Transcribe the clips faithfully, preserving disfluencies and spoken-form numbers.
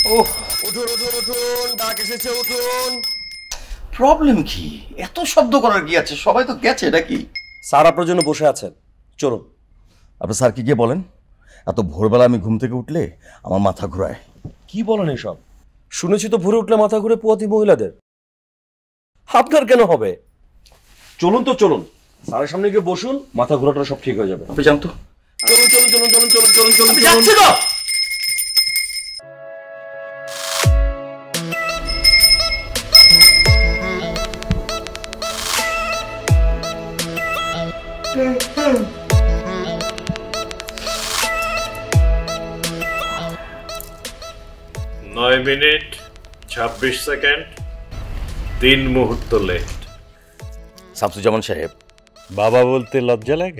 ওহ, উঠুন উঠুন উঠুন, ডাক এসেছে, উঠুন। প্রবলেম কি? এত শব্দ করার কি আছে? সবাই তো গেছে নাকি? স্যার আপনার জন্য বসে আছেন, চলুন। আপনার স্যারকে গিয়ে বলেন, এত ভোরবেলা আমি ঘুম থেকে উঠলে আমার মাথা ঘোরায়। কি বলেন এসব? শুনেছি তো ভোরে উঠলে মাথা ঘুরে পোয়াতি মহিলাদের। আপনার কেন হবে? চলুন তো চলুন, স্যারের সামনে গিয়ে বসুন, মাথা ঘোরাটা সব ঠিক হয়ে যাবে। আপনি জানতো? চলুন চলুন চলুন চলুন চলুন চলুন চলুন যাচ্ছি তো। নয় মিনিট ছাব্বিশ সেকেন্ড, তিন মুহূর্ত লেট। শামসুজ্জামান সাহেব, বাবা বলতে লজ্জা লাগে?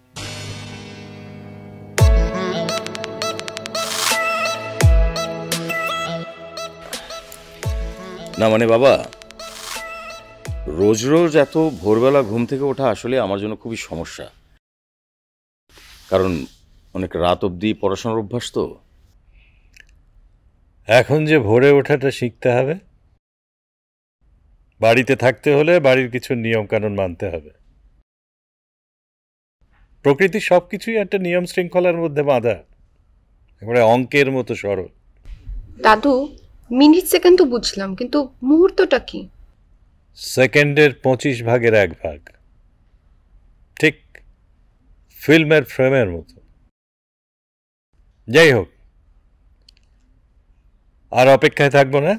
না মানে বাবা, রোজ রোজ এত ভোরবেলা ঘুম থেকে ওঠা আসলে আমার জন্য খুবই সমস্যা, কারণ অনেক রাত অবধি পড়াশোনার অভ্যাস তো। এখন যে ভোরে ওঠাটা শিখতে হবে, বাড়িতে থাকতে হলে বাড়ির কিছু নিয়ম কানুন মানতে হবে। প্রকৃতির সবকিছুই একটা নিয়ম শৃঙ্খলার মধ্যে বাঁধা, একেবারে অঙ্কের মতো সরল। দাদু, মিনিট সেকেন্ড তো বুঝলাম, কিন্তু মুহূর্তটা কি? সেকেন্ডের পঁচিশ ভাগের এক ভাগ, ঠিক ফিল্মের ফ্রেমের মতো। যাই হোক, আর অপেক্ষায় থাকবো না,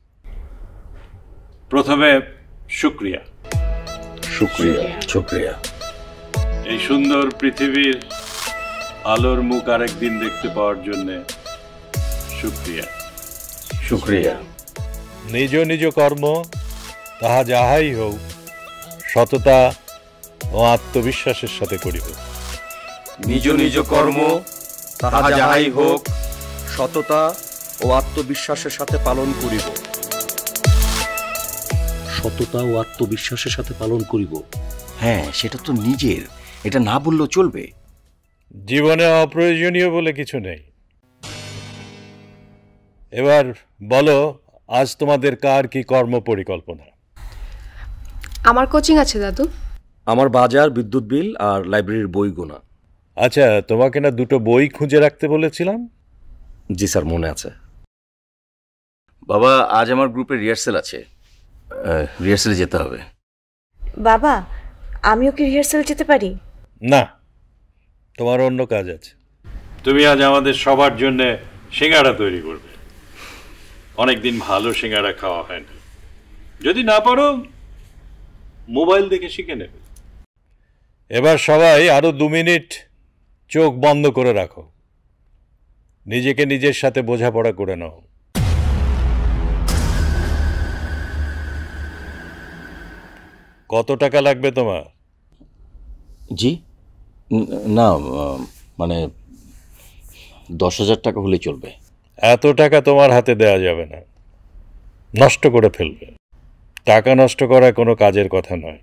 প্রথমে শুক্রিয়া। শুক্রিয়া শুক্রিয়া। এই সুন্দর পৃথিবীর আলোর মুখ আরেকদিন দেখতে পাওয়ার জন্যে শুক্রিয়া। শুক্রিয়া। নিজ নিজ কর্ম তাহা যাহাই হোক, সততা ও আত্মবিশ্বাসের সাথে করিব। নিজ নিজ কর্ম তাহা যাহাই হোক, সততা ও আত্মবিশ্বাসের সাথে পালন করিব। সততা ও আত্মবিশ্বাসের সাথে পালন করিব। হ্যাঁ, সেটা তো নিজের, এটা না বললেও চলবে। জীবনে অপ্রয়োজনীয় বলে কিছু নেই। এবার বলো, আজ তোমাদের কার কি কর্ম পরিকল্পনা? আমার কোচিং আছে দাদু। আমার বাজার, বিদ্যুৎ বিল আর লাইব্রেরির বই গোনা। আচ্ছা, তোমাকে না দুটো বই খুঁজে রাখতে বলেছিলাম? জি স্যার, মনে আছে। বাবা, আজ আমার গ্রুপে রিহার্সেল আছে, রিহার্সেলে যেতে হবে। বাবা, আমিও কি রিহার্সাল যেতে পারি? না, তোমার অন্য কাজ আছে। তুমি আজ আমাদের সবার জন্য সিঙ্গাড়া তৈরি করবে। অনেকদিন ভালো সিঙ্গাড়া খাওয়া হয় না। যদি না পারো, মোবাইল দেখে শিখে নেবে। এবার সবাই আরো দু মিনিট চোখ বন্ধ করে রাখো, নিজেকে নিজের সাথে বোঝাপড়া করে নাও। কত টাকা লাগবে তোমার? জি না, মানে দশ হাজার টাকা হলে চলবে। এত টাকা তোমার হাতে দেয়া যাবে না, নষ্ট করে ফেলবে। টাকা নষ্ট করা কোনো কাজের কথা নয়।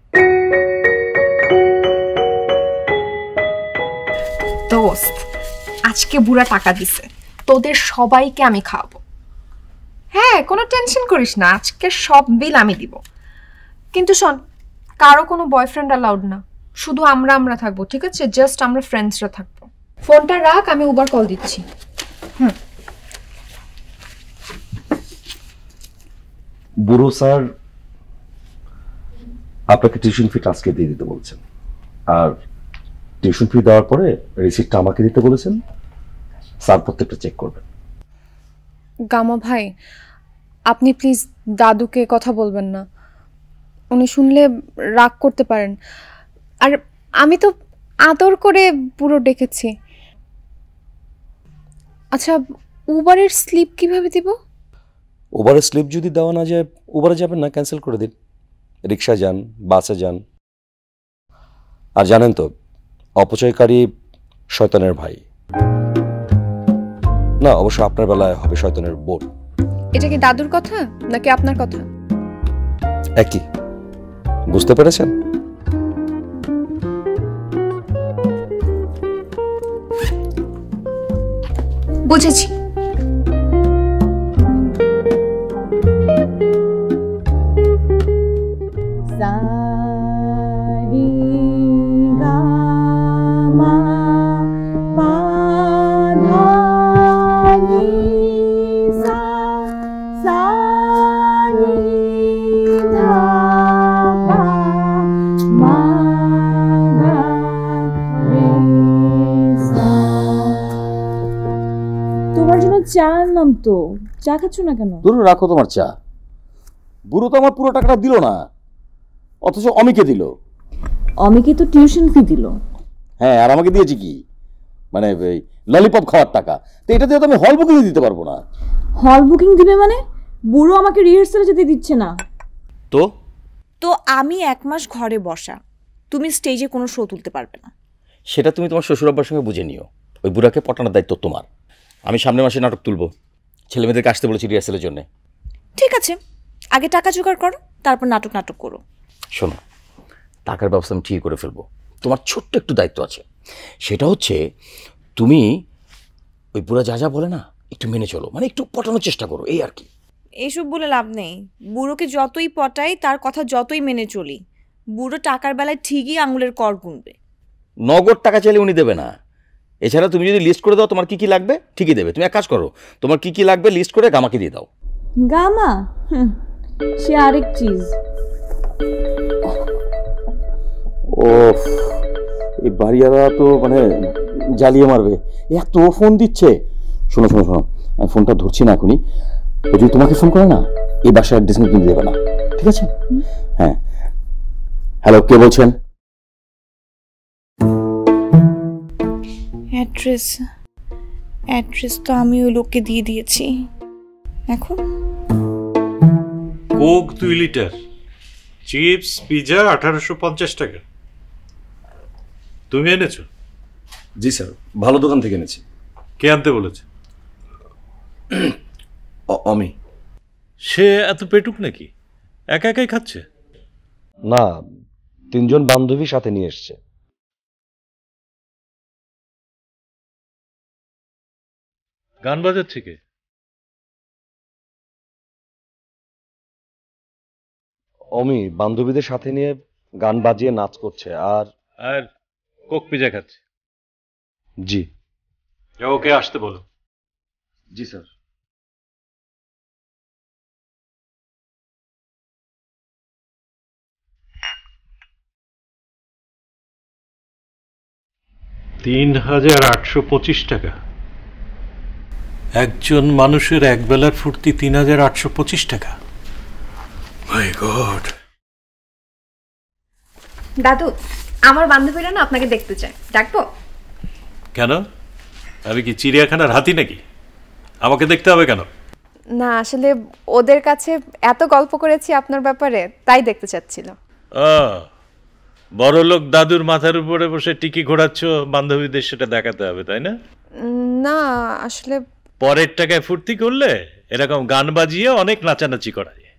দোস্ত, আজকে বুড়া টাকা দিছে, তোদের সবাইকে আমি খাওয়াবো। হ্যাঁ, কোনো টেনশন করিস না, আজকে সব বিল আমি দিব। কিন্তু শোন, কারো কোনো বয়ফ্রেন্ড অ্যালাউড না, শুধু আমরা আমরা থাকবো, ঠিক আছে? জাস্ট আমরা ফ্রেন্ডসরা থাকবো। ফোনটা রাখ, আমি উবার কল দিচ্ছি। হুম। বুড়ো স্যার আপনাকে টিউশন ফি আজকে দিয়ে দিতে বলছেন, আর টিউশন ফি দেওয়ার পরে রিসিপ্টটা আমাকে দিতে বলেছেন। স্যার প্রত্যেকটা চেক করবেন। গামা ভাই, আপনি প্লিজ দাদুকে কথা বলবেন না, উনি শুনলে রাগ করতে পারেন। আর আমি তো আদর করে পুরো ডেকেছি। আচ্ছা, উবারের স্লিপ কিভাবে দিব? উবারের স্লিপ যদি দেওয়া না যায়, উবারে যাবেন না, ক্যান্সেল করে দিন। রিক্সায় যান, বাসে যান। আর জানেন তো, অপচয়কারী শয়তানের ভাই। না, অবশ্য আপনার বেলায় হবে শয়তানের বোন। এটা কি দাদুর কথা নাকি আপনার কথা? একই, বুঝতে পেরেছেন? বুঝেছি। সা রে গা মা পা ধা নি সা সা নি ধা পা মা ধা রে সা। তোমার জন্য চা আনলাম তো, চা খাচ্ছ না কেন? ধরুন রাখো তোমার চা। বুড়ো তো আমার পুরো টাকাটা দিল না, অথচ অমিকে দিল। অমিকে তো টিউশন ফি দিল। হ্যাঁ, আর আমাকে দিয়েছি কি, মানে এই ললিপপ খাওয়ার টাকা। তো এটা দিয়ে তো আমি হল বুকিং দিতে পারবো না। হল বুকিং দিবে মানে? বুড়ো আমাকে রিহার্সালে যেতে দিচ্ছে না তো তো আমি এক মাস ঘরে বসা, তুমি স্টেজে কোনো শো তুলতে পারবে না। সেটা তুমি তোমার শ্বশুর আব্বার সঙ্গে বুঝে নিও। ওই বুড়াকে পটানোর দায়িত্ব তোমার। আমি সামনের মাসে নাটক তুলবো, ছেলে মেয়েদেরকে আসতে বলেছি রিহার্সালের জন্য। ঠিক আছে, আগে টাকা জোগাড় করো, তারপর নাটক নাটক করো। শোনো, টাকার ব্যবস্থা আমি ঠিক করে ফেলবো। তোমার ছোট্ট একটু দায়িত্ব আছে, সেটা হচ্ছে তুমি ওই বুড়া যা যা বলে না একটু মেনে চলো, মানে একটু পটানোর চেষ্টা করো, এই আর কি। এইসব বলে লাভ নেই। বুড়োকে যতই পটাই, তার কথা যতই মেনে চলি, বুড়ো টাকার বেলায় ঠিকই আঙুলের কর গুনবে। নগদ টাকা চাইলে উনি দেবে না। এছাড়া তুমি যদি লিস্ট করে দাও তোমার কি কি লাগবে, ঠিকই দেবে। তুমি এক কাজ করো, তোমার কি কি লাগবে লিস্ট করে গামাকে দিয়ে দাও। গামা হুম, সে আরেক চিজ। ও, এই বাড়িওয়ালা তো মানে জ্বালিয়ে মারবে, এত ফোন দিচ্ছে। শোনো শোনো শোনো, আমি ফোনটা ধরছি না এখনই। ও যদি তোমাকে ফোন করে না, এই বাসার অ্যাড্রেস কিন্তু দেবে না, ঠিক আছে? হ্যাঁ, হ্যালো, কে বলছেন? অ্যাড্রেস অ্যাড্রেস তো আমি ওই লোককে দিয়ে দিয়েছি। এখন কোক দুই লিটার, চিপস পিজা আঠারোশো পঞ্চাশ টাকা। তুমি এনেছো? জি স্যার, ভালো দোকান থেকে এনেছি। কে আনতে বলেছে? অমি। সে এত পেটুক নাকি, একা একাই খাচ্ছে? না, তিনজন বান্ধবী সাথে নিয়ে এসছে। গান বাজাচ্ছে কে? অমি বান্ধবীদের সাথে নিয়ে গান বাজিয়ে নাচ করছে আর আর কোক পিজা খাচ্ছে। জি। ওকে আসতে বলো। জি স্যার। তিন হাজার আটশো পঁচিশ টাকা। একজন মানুষের এক বেলার ফুর্তি তিন হাজার আটশো পঁচিশ টাকা। My god. দাদু, আমার বান্ধবীরা না আপনাকে দেখতে চায়, ডাকবো? কেন? আমি কি চিড়িয়াখানার হাতি নাকি? আমাকে দেখতে হবে কেন? না, আসলে ওদের কাছে এত গল্প করেছি আপনার ব্যাপারে, তাই দেখতে চাচ্ছিল। বড় লোক দাদুর মাথার উপরে বসে টিকি ঘোরাচ্ছ, বান্ধবীদের সেটা দেখাতে হবে, তাই না? না আসলে পরের টাকায় ফুর্তি করলে এরকম গান বাজিয়ে অনেক নাচানাচি করা যায়।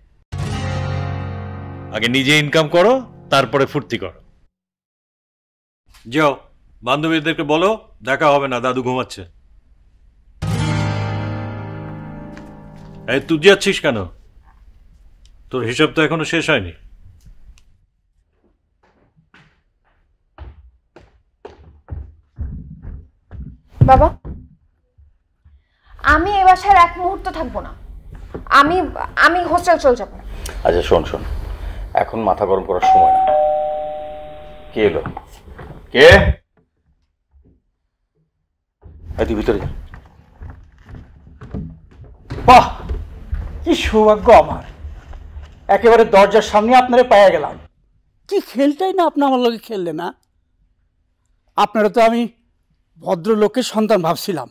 আগে নিজে ইনকাম করো, তারপরে ফুর্তি করো। যাও, বান্ধবীদেরকে বলো দেখা হবে না, দাদু ঘুমাচ্ছে। এই তুই যাচ্ছিস কেন? তোর হিসাব তো এখনো শেষ হয়নি। বাবা, আমি এই বাসার এক মুহূর্ত থাকবো না। আমি আমি হোস্টেল চলে যাবো। আচ্ছা শোন শোন, এখন মাথা গরম করার সময় না। কে এলো? কে? তুই ভিতরে যা। বাহ, কি সৌভাগ্য আমার, একেবারে দরজার সামনে আপনারে পাইয়া গেলাম। কি খেলটাই না আপনি আমার লগে খেললে না? আপনারা তো আমি ভদ্রলোকের সন্তান ভাবছিলাম।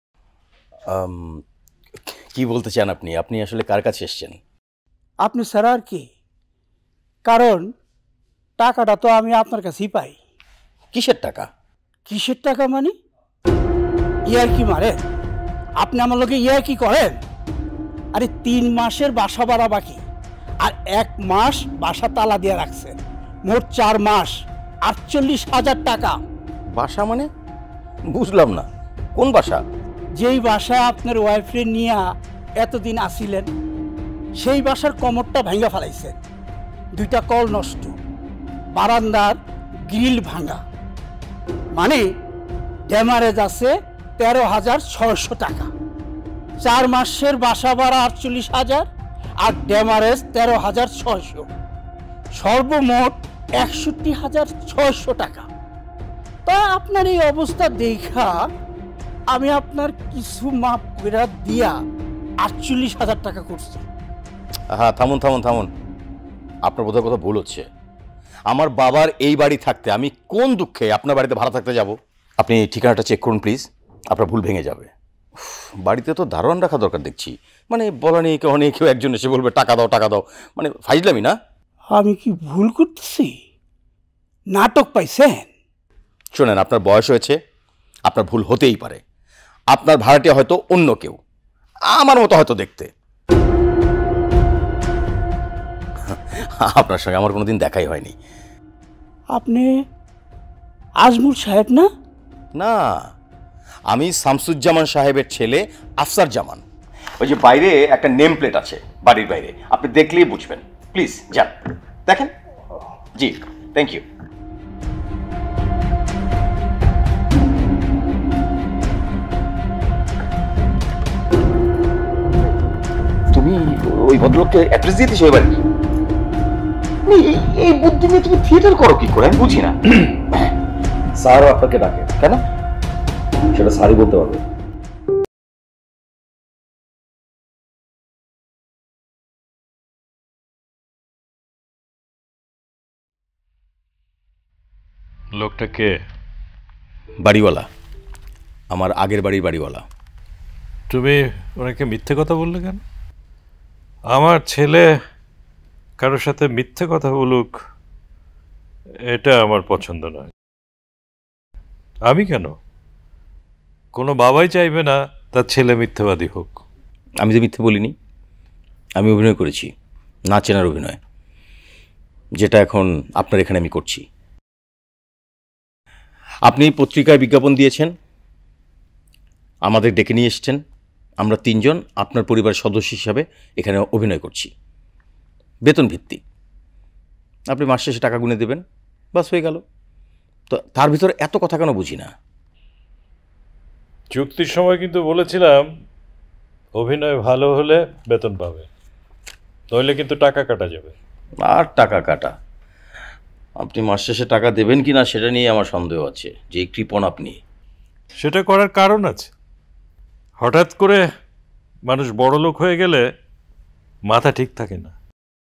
কি বলতে চান আপনি? আপনি আসলে কার কাছে এসছেন? আপনি স্যার আর কি, কারণ টাকাটা তো আমি আপনার কাছেই পাই। কিসের টাকা? কিসের টাকা মানে? ইয়ার কি মারেন আপনি আমার লগে? ইয়ার কি করেন? আরে তিন মাসের বাসা ভাড়া বাকি, আর এক মাস বাসা তালা দিয়ে রাখছেন, মোট চার মাস আটচল্লিশ হাজার টাকা। বাসা মানে? বুঝলাম না, কোন বাসা? যেই বাসায় আপনার ওয়াইফরে নিয়ে এতদিন আসিলেন, সেই বাসার কমরটা ভেঙে ফেলাইছেন। দুইটা কল নষ্ট, বারান্দার গ্রিল ভাঙা, মানে ড্যামারেজ আছে তেরো হাজার ছয়শো টাকা। চার মাসের বাসা ভাড়া আটচল্লিশ হাজার আর ড্যামারেজ তেরো হাজার ছয়শো, সর্বমোট একষট্টি হাজার ছয়শো টাকা। তা আপনার এই অবস্থা দেখা আমি আপনার কিছু মাপ করে দিয়া আটচল্লিশ হাজার টাকা করছি। হ্যাঁ, থামুন থামুন থামুন, আপনার বোধহয় কথা ভুল হচ্ছে। আমার বাবার এই বাড়ি থাকতে আমি কোন দুঃখে আপনার বাড়িতে ভাড়া থাকতে যাব? আপনি ঠিকানাটা চেক করুন প্লিজ, আপনার ভুল ভেঙে যাবে। বাড়িতে তো দারোয়ান রাখা দরকার দেখছি, মানে বলা নেই কেউ নেই, কেউ একজন এসে বলবে টাকা দাও টাকা দাও, মানে ফাইজলামি না? আমি কি ভুল করতেছি? নাটক পাইছেন? শোনেন, আপনার বয়স হয়েছে, আপনার ভুল হতেই পারে। আপনার ভাড়াটিয়া হয়তো অন্য কেউ, আমার মতো হয়তো দেখতে। আপনার সঙ্গে আমার কোনোদিন দেখাই হয়নি। আপনি আজমল সাহেব না? না, আমি শামসুজ্জামান সাহেবের ছেলে আফসার জামান। ওই যে বাইরে একটা নেম প্লেট আছে বাড়ির বাইরে, আপনি দেখলেই বুঝবেন। প্লিজ যান, দেখেন। জি, থ্যাংক ইউ। তুমি ওই ভদ্রলোককে অ্যাড্রেস দিয়ে দিছো এবার? এই বুদ্ধি নিয়ে তুমি থিয়েটার করো কি করে আমি বুঝি না। স্যারও আপনাকে ডাকে, কেন? সেটা স্যারই বলতে পারবে। লোকটা কে? বাড়িওয়ালা, আমার আগের বাড়ির বাড়িওয়ালা। তুমি ওনাকে মিথ্যে কথা বললে কেন? আমার ছেলে কারোর সাথে মিথ্যে কথা বলুক, এটা আমার পছন্দ নয়। আমি কেন? কোনো বাবাই চাইবে না তার ছেলে মিথ্যেবাদী হোক। আমি তো মিথ্যে বলিনি, আমি অভিনয় করেছি, না চেনার অভিনয়, যেটা এখন আপনার এখানে আমি করছি। আপনি পত্রিকায় বিজ্ঞাপন দিয়েছেন, আমাদের ডেকে নিয়ে এসছেন, আমরা তিনজন আপনার পরিবারের সদস্য হিসাবে এখানে অভিনয় করছি, বেতন ভিত্তিক। আপনি মাস শেষে টাকা গুনে দেবেন, বাস হয়ে গেল। তো তার ভিতরে এত কথা কেন বুঝি না? চুক্তির সময় কিন্তু বলেছিলাম অভিনয় ভালো হলে বেতন পাবে, নইলে কিন্তু টাকা কাটা যাবে। আর টাকা কাটা? আপনি মাস শেষে টাকা দেবেন কি না সেটা নিয়ে আমার সন্দেহ আছে, যে কৃপণ আপনি। সেটা করার কারণ আছে। হঠাৎ করে মানুষ বড় লোক হয়ে গেলে মাথা ঠিক থাকে না,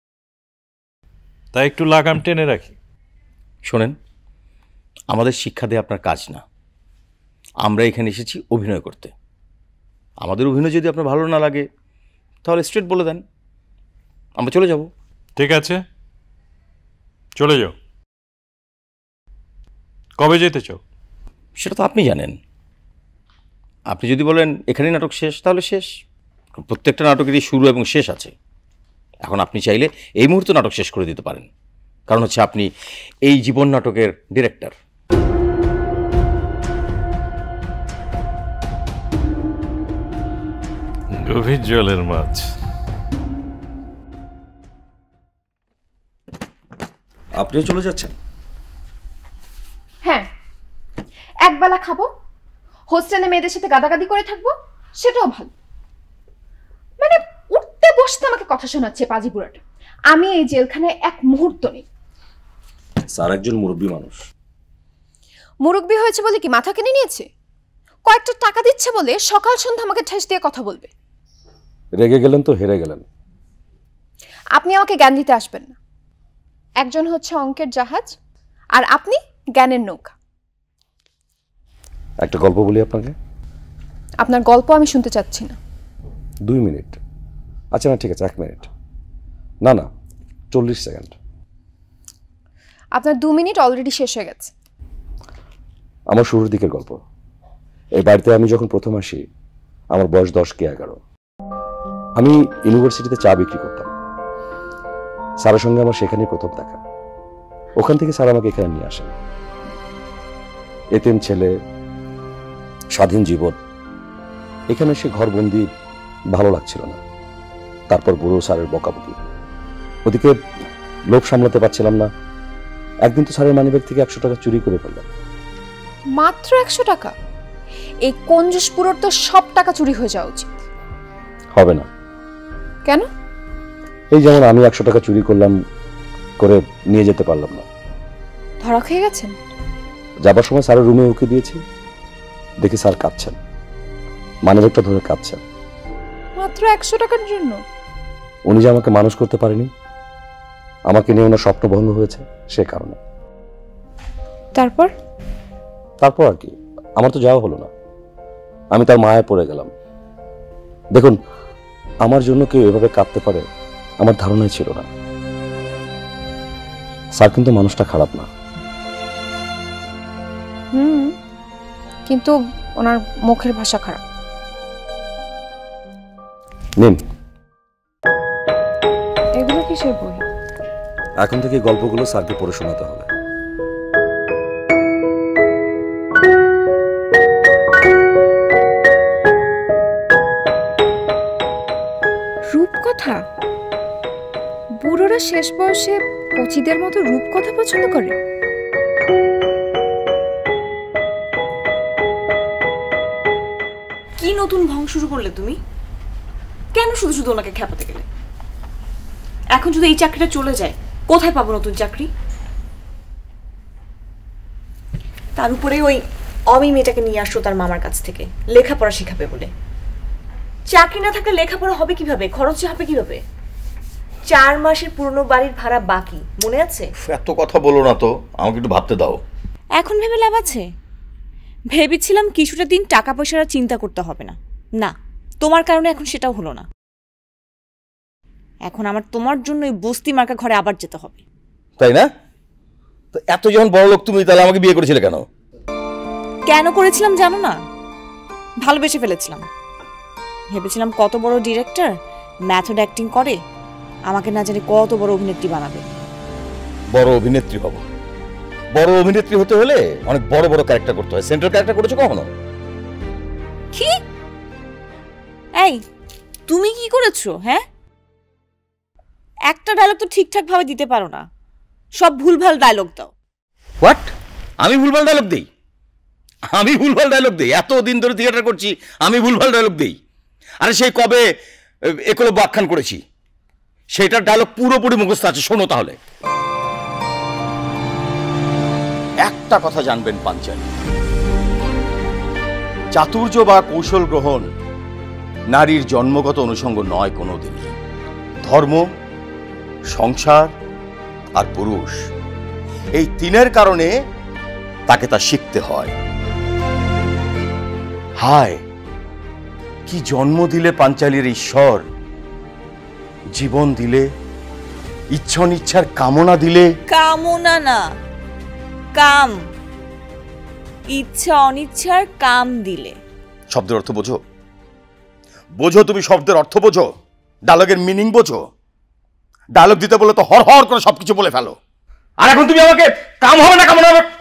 তাই একটু লাগাম টেনে রাখি। শোনেন, আমাদের শিক্ষা দেওয়া আপনার কাজ না, আমরা এখানে এসেছি অভিনয় করতে। আমাদের অভিনয় যদি আপনার ভালো না লাগে তাহলে স্ট্রেট বলে দেন, আমরা চলে যাব। ঠিক আছে, চলে যাও। কবে যেতে চাও? সেটা তো আপনি জানেন। আপনি যদি বলেন এখানেই নাটক শেষ, তাহলে শেষ। প্রত্যেকটা নাটকেরই শুরু এবং শেষ আছে। এখন আপনি চাইলে এই মুহূর্তে নাটক শেষ করে দিতে পারেন, কারণ হচ্ছে আপনি এই জীবন নাটকের ডিরেক্টর। গভীর জলের মাছ। আপনিও চলে যাচ্ছেন? হ্যাঁ, একবেলা খাবো, হোস্টেলে মেয়েদের সাথে গাদাগাদি করে থাকবো, সেটাও ভালো। মানে উঠতে বসতে আমাকে কথা শোনাচ্ছে পাজি বুড়াটা। আমি এই জেলখানায় এক মুহূর্ত নেই। স্যার একজন মুরব্বী মানুষ। মুরব্বী হয়েছে বলে কি মাথা কিনে নিয়েছে? কয়েকটা টাকা দিচ্ছে বলে সকাল সন্ধ্যা আমাকে ঠেস দিয়ে কথা বলবে। রেগে গেলেন তো হেরে গেলেন। আপনি আমাকে জ্ঞান দিতে আসবেন না। একজন হচ্ছে অঙ্কের জাহাজ, আর আপনি জ্ঞানের নৌকা। একটা গল্প বলি আপনাকে। আপনার গল্প আমি শুনতে চাচ্ছি না। দুই মিনিট? আচ্ছা না, ঠিক আছে, এক মিনিট। না না, চল্লিশ সেকেন্ড। আপনার দু মিনিট অলরেডি শেষ হয়ে গেছে। আমার শুরুর দিকের গল্প। এই বাড়িতে আমি যখন প্রথম আসি, আমার বয়স দশ কি এগারো। আমি ইউনিভার্সিটিতে চা বিক্রি করতাম। স্যারের সঙ্গে আমার সেখানেই প্রথম দেখা। ওখান থেকে স্যার আমাকে এখানে নিয়ে আসেন। এতিম ছেলে, স্বাধীন জীবন। এখানে এসে ঘরবন্দি ভালো লাগছিল না। তারপর বুড়ো স্যারের বকাবকি, ওদিকে লোভ সামলাতে পারছিলাম না, একদিন তো স্যারের মানিব্যাগ থেকে একশো টাকা চুরি করে ফেললাম। মাত্র একশো টাকা? এই কঞ্জুস পুরোর তো সব টাকা চুরি হয়ে যাওয়া উচিত। হবে না। কেন? এই যেমন আমি একশো টাকা চুরি করলাম, করে নিয়ে যেতে পারলাম না। ধরা খেয়ে গেছেন? যাবার সময় স্যারের রুমে উকি দিয়েছি, দেখি স্যার কাঁদছেন, মানিব্যাগটা ধরে কাঁদছেন। মাত্র একশো টাকার জন্য? উনি যে আমাকে মানুষ করতে পারেনি, আমাকে নিয়ে ওনার স্বপ্ন ভঙ্গ হয়েছে, সে কারণে। তারপর? তারপর আর কি, আমার তো যাওয়া হলো না, আমি তার মায়ায় পড়ে গেলাম। দেখুন, আমার জন্য কেউ এভাবে কাঁদতে পারে আমার ধারণাই ছিল না। স্যার কিন্তু মানুষটা খারাপ না। হুম, কিন্তু ওনার মুখের ভাষা খারাপ। নিন, এগুলো কিসের বই? এখন থেকে গল্পগুলো স্যারকে পড়ে শোনাতে হবে। রূপকথা? বুড়োরা শেষ বয়সে কচিদের মতো রূপকথা পছন্দ করে? কি নতুন ভং শুরু করলে তুমি? কেন শুধু শুধু ওনাকে খেপাতে গেলে? এখন যদি এই চাকরিটা চলে যায়, কোথায় পাবো নতুন চাকরি? তার উপরে ওই অমি মেয়েটাকে নিয়ে আসলো তার মামার কাছ থেকে লেখাপড়া শেখাবে বলে। চাকরি না থাকলে লেখাপড়া হবে কিভাবে, খরচ হবে কিভাবে? চার মাসের পুরনো বাড়ির ভাড়া বাকি, মনে আছে? এত কথা বলো না তো, আমাকে একটু ভাবতে দাও। এখন ভেবে লাভ আছে? ভেবেছিলাম কিছুটা দিন টাকা পয়সার চিন্তা করতে হবে না। না, তোমার কারণে এখন সেটাও হলো না। এখন আমার তোমার জন্য ওই বস্তি মার্কা ঘরে আবার যেতে হবে। তাই না? তো এত যখন বড় লোক তুমি, তাহলে আমাকে বিয়ে করেছিলে কেন? কেন করেছিলাম জানো না? ভালোবেসে ফেলেছিলাম। ভেবেছিলাম কত বড় ডিরেক্টর, ম্যাথড অ্যাক্টিং করে, আমাকে না জানি কত বড় অভিনেত্রী বানাবে। বড় অভিনেত্রী হব? বড় অভিনেত্রী হতে হলে অনেক বড় বড় ক্যারেক্টার করতে হয়। সেন্ট্রাল ক্যারেক্টার করেছো কখনো? কি? এই, তুমি কি করেছো? হ্যাঁ, একটা ডায়লগ তো ঠিকঠাক ভাবে দিতে পারো না, সব ভুলভাল ডায়লগ দাও। হোয়াট? আমি ভুলভাল ডায়লগ দেই? আমি ভুলভাল ডায়লগ দেই? এত দিন ধরে থিয়েটার করছি, আমি ভুলভাল ডায়লগ দেই? আরে সেই কবে একলব্য আখ্যান করেছি, সেটার ডায়লগ পুরোপুরি মুখস্থ আছে। শোনো তাহলে। একটা কথা জানবেন পাঞ্চালী, চাতুর্য বা কৌশল গ্রহণ নারীর জন্মগত অনুষঙ্গ নয় কোনোদিনই। ধর্ম, সংসার আর পুরুষ, এই তিনের কারণে তাকে তা শিখতে হয়। হায়, কি জন্ম দিলে পাঞ্চালীর ঈশ্বর! জীবন দিলে, ইচ্ছা অনিচ্ছার কামনা দিলে। কামনা না, কাম। ইচ্ছা অনিচ্ছার কাম দিলে। শব্দের অর্থ বোঝো? বোঝো তুমি শব্দের অর্থ বোঝো? ডায়লগের মিনিং বোঝো? ডায়লগ দিতে বলে তো হর হর করে সবকিছু বলে ফেলো। আর এখন তুমি আমাকে কাম হবে না কামনা হবে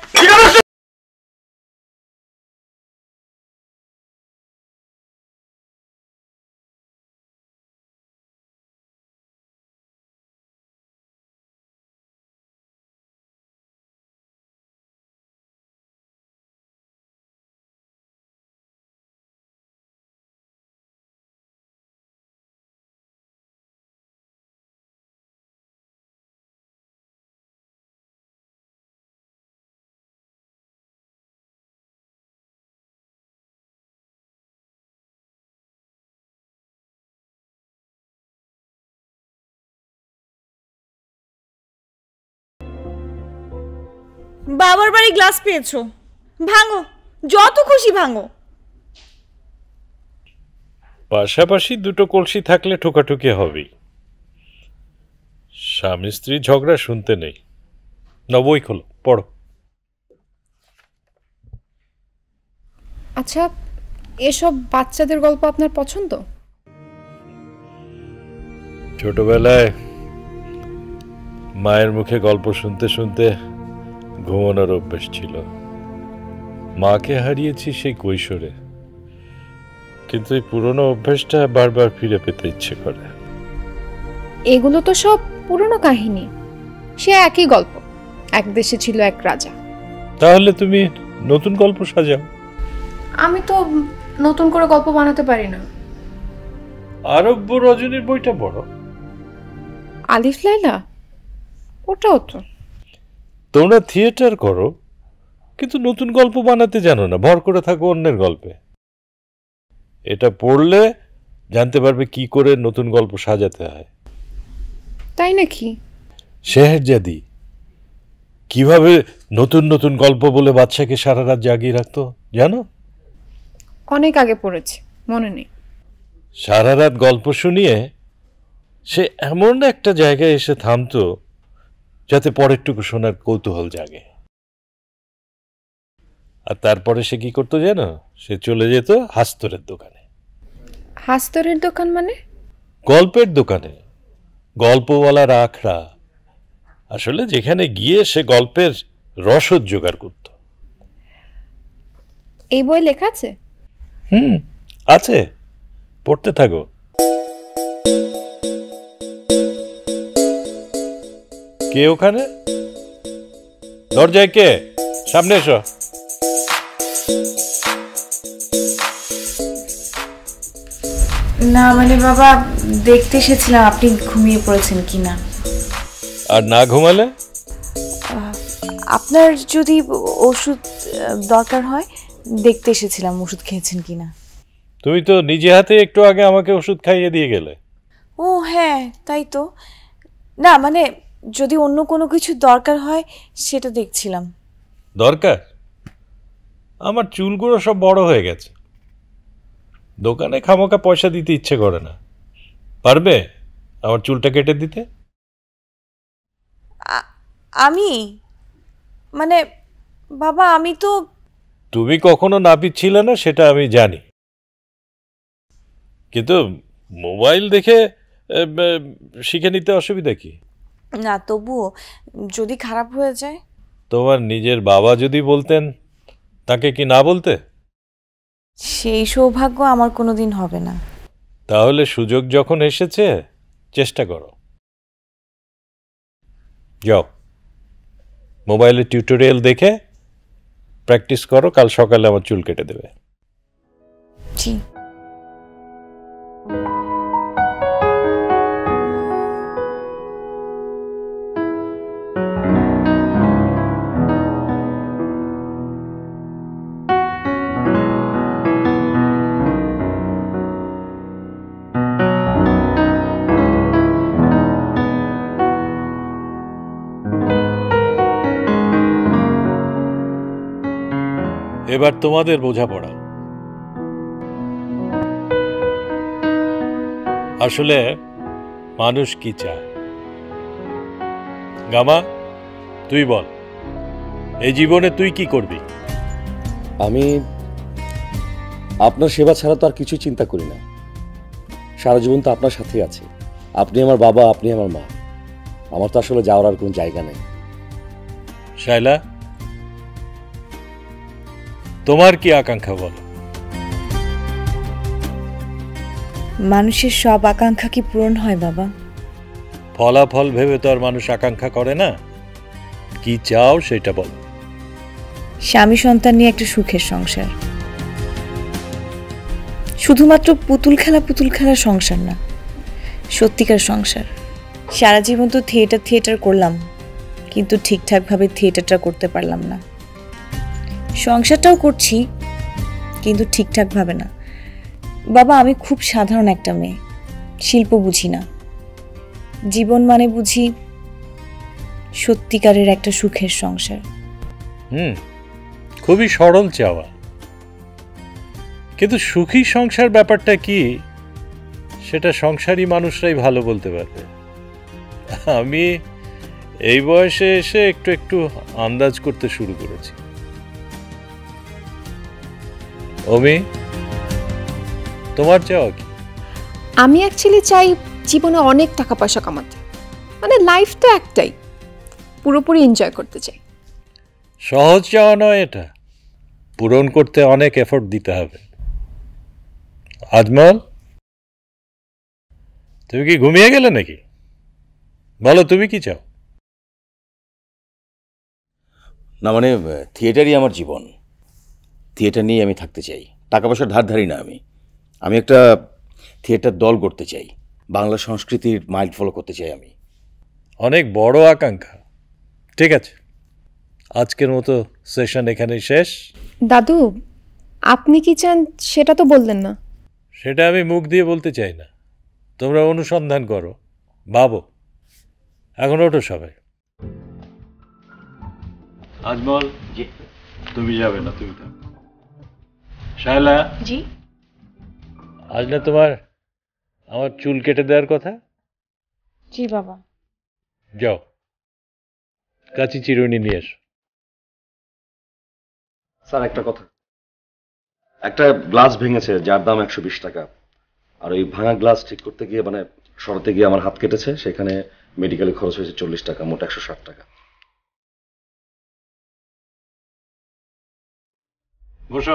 বাবার বাড়ি গ্লাস পেয়েছো, ভাঙো, যত খুশি ভাঙো। পাশাপাশি দুটো কলসি থাকলে ঠোকাঠুকি হবেই। স্বামী স্ত্রী ঝগড়া শুনতে নেই। না, বই খোলো, পড়ো। আচ্ছা, এসব বাচ্চাদের গল্প আপনার পছন্দ? ছোটবেলায় মায়ের মুখে গল্প শুনতে শুনতে ঘুমানোর অভ্যেস ছিল। মাকে হারিয়েছি সেই কৈশোরে, কিন্তু এই পুরনো অভ্যেসটা বারবার ফিরে পেতে ইচ্ছে করে। এগুলো তো সব পুরনো কাহিনী, সে একই গল্প, এক দেশে ছিল এক রাজা। তাহলে তুমি নতুন গল্প সাজাও। আমি তো নতুন করে গল্প বানাতে পারি না। আরব্য রজনীর বইটা পড়ো। আলিফ লায়লা, ওটাও তো। তোমরা থিয়েটার করো, কিন্তু নতুন গল্প বানাতে জানো না, ভর করে থাকো অন্যের গল্পে। এটা পড়লে জানতে পারবে কি করে নতুন গল্প সাজাতে হয়। তাই নাকি? শেহজাদি কিভাবে নতুন নতুন গল্প বলে বাদশাকে সারা রাত জাগিয়ে রাখতো জানো? অনেক আগে পড়েছি, মনে নেই। সারা রাত গল্প শুনিয়ে সে এমন একটা জায়গায় এসে থামতো যাতে পরেরটুকু শোনার কৌতূহল জাগে। আর তারপরে সে কি করতো জানো? সে চলে যেত হাস্তরের দোকানে। হাস্তরের দোকান মানে? গল্পের দোকানে, গল্পওয়ালার আখড়া। আসলে যেখানে গিয়ে সে গল্পের রসদ জোগাড় করত। এই বই লেখা আছে? হুম, আছে, পড়তে থাকো। কে ওখানে? দরজায় কে? সামনে এসো। না মানে বাবা, দেখতে এসেছিলাম আপনি ঘুমিয়ে পড়েছেন কিনা। আর না ঘুমালে? আপনার যদি ওষুধ দরকার হয় দেখতে এসেছিলাম ওষুধ খেয়েছেন কিনা। তুমি তো নিজে হাতে একটু আগে আমাকে ওষুধ খাইয়ে দিয়ে গেলে। ও হ্যাঁ, তাই তো। না মানে যদি অন্য কোনো কিছু দরকার হয় সেটা দেখছিলাম। দরকার? আমার চুলগুলো সব বড় হয়ে গেছে, দোকানে খামোকা পয়সা দিতে ইচ্ছে করে না। পারবে আমার চুলটা কেটে দিতে? আমি মানে বাবা, আমি তো। তুমি কখনো নাপিত ছিলে না সেটা আমি জানি, কিন্তু মোবাইল দেখে শিখে নিতে অসুবিধা কি? না তবুও যদি খারাপ হয়ে যায়। তোমার নিজের বাবা যদি বলতেন তাকে কি না বলতে? সেই সৌভাগ্য আমার কোনোদিন হবে না। তাহলে সুযোগ যখন এসেছে চেষ্টা করো। যাও, মোবাইলে টিউটোরিয়াল দেখে প্র্যাকটিস করো, কাল সকালে আমার চুল কেটে দেবে। জি। এবার তোমাদের বোঝাপড়া। আসলে মানুষ কি চায়? গামা, তুই বল, এই জীবনে তুই কি করবি? আমি আপনার সেবা ছাড়া তো আর কিছু চিন্তা করি না। সারা জীবন তো আপনার সাথেই আছে। আপনি আমার বাবা, আপনি আমার মা। আমার তো আসলে যাওয়ার আর কোনো জায়গা নেই। শায়লা, তোমার কি আকাঙ্ক্ষা বলো? মানুষের সব আকাঙ্ক্ষা কি পূরণ হয় বাবা? ফলাফল ভেবে তো আর মানুষ আকাঙ্ক্ষা করে না। কি চাও সেটা বলো। স্বামী সন্তান নিয়ে একটা সুখের সংসার। শুধুমাত্র পুতুল খেলা পুতুল খেলা সংসার না, সত্যিকার সংসার। সারা জীবন তো থিয়েটার থিয়েটার করলাম, কিন্তু ঠিকঠাকভাবে থিয়েটারটা করতে পারলাম না। সংসারটাও করছি কিন্তু ঠিকঠাকভাবে না। বাবা, আমি খুব সাধারণ একটা মেয়ে, শিল্প বুঝি না। জীবন মানে বুঝি সত্যিকারের একটা সুখের সংসার। হুম, খুবই সরল চাওয়া, কিন্তু সুখী সংসার ব্যাপারটা কি সেটা সংসারী মানুষরাই ভালো বলতে পারবে। আমি এই বয়সে এসে একটু একটু আন্দাজ করতে শুরু করেছি। ওমি, তোমার চাওয়া কি? আমি অ্যাকচুয়ালি চাই জীবনে অনেক টাকা পয়সা কামাতে। মানে লাইফ তো একটাই, পুরোপুরি এনজয় করতে চাই। সহজ চাওয়া নয় এটা, পূরণ করতে অনেক এফোর্ট দিতে হবে। আজমল, তুমি কি ঘুমিয়ে গেলে নাকি? বলো, তুমি কি চাও? না মানে থিয়েটারই আমার জীবন, থিয়েটার নিয়ে আমি থাকতে চাই, টাকা পয়সার ধার ধারি না। আমি আমি একটা থিয়েটার দল করতে চাই, বাংলা সংস্কৃতির মাইল ফলো করতে চাই। আমি অনেক বড় আকাঙ্ক্ষা। ঠিক আছে, আজকের মতো সেশন এখানেই শেষ। দাদু, আপনি কি চান সেটা তো বললেন না। সেটা আমি মুখ দিয়ে বলতে চাই না, তোমরা অনুসন্ধান করো, ভাবো। এখন ওঠো সবাই। আজমল, জি। তুমি যাবে না, তুমি থাকো। শায়লা, জি। আজ না তোমার আমার চুল কেটে দেওয়ার কথা? জি বাবা। যাও, কাচি চিরুনি নিয়ে এসো। স্যার একটা কথা, একটা গ্লাস ভেঙেছে যার দাম একশো বিশ টাকা, আর ওই ভাঙা গ্লাস ঠিক করতে গিয়ে মানে সরাতে গিয়ে আমার হাত কেটেছে, সেখানে মেডিকেলে খরচ হয়েছে চল্লিশ টাকা, মোট একশো ষাট টাকা। বসো।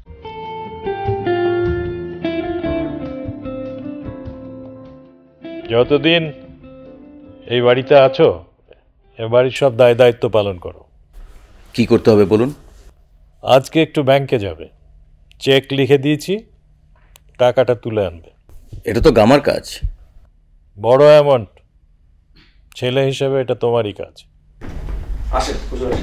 যতদিন এই বাড়িতে আছো এ বাড়ির সব দায় দায়িত্ব পালন করো। কি করতে হবে বলুন? আজকে একটু ব্যাংকে যাবে, চেক লিখে দিয়েছি, টাকাটা তুলে আনবে। এটা তো গামার কাজ। বড় অ্যামাউন্ট, ছেলে হিসেবে এটা তোমারই কাজ। আসেন,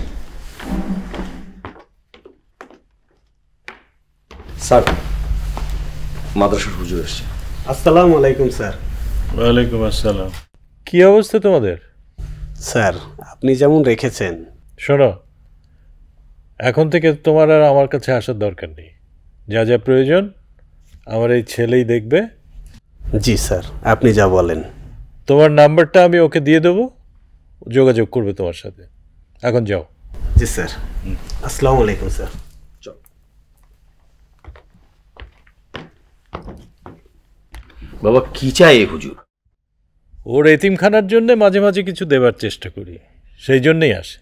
স্যার মাদ্রাসার হুজুর এসছে। আসসালামু আলাইকুম স্যার। ওয়ালাইকুম আসসালাম। কি অবস্থা তোমাদের? স্যার আপনি যেমন রেখেছেন। শোনো, এখন থেকে তোমার আর আমার কাছে আসার দরকার নেই, যা যা প্রয়োজন আমার এই ছেলেই দেখবে। জি স্যার, আপনি যা বলেন। তোমার নাম্বারটা আমি ওকে দিয়ে দেবো, যোগাযোগ করবে তোমার সাথে। এখন যাও। জি স্যার। আসসালামু আলাইকুম স্যার। বাবা কি চাই হুজুর? ওর এতিমখানার জন্য মাঝে মাঝে কিছু দেবার চেষ্টা করি, সেই জন্যই আসে।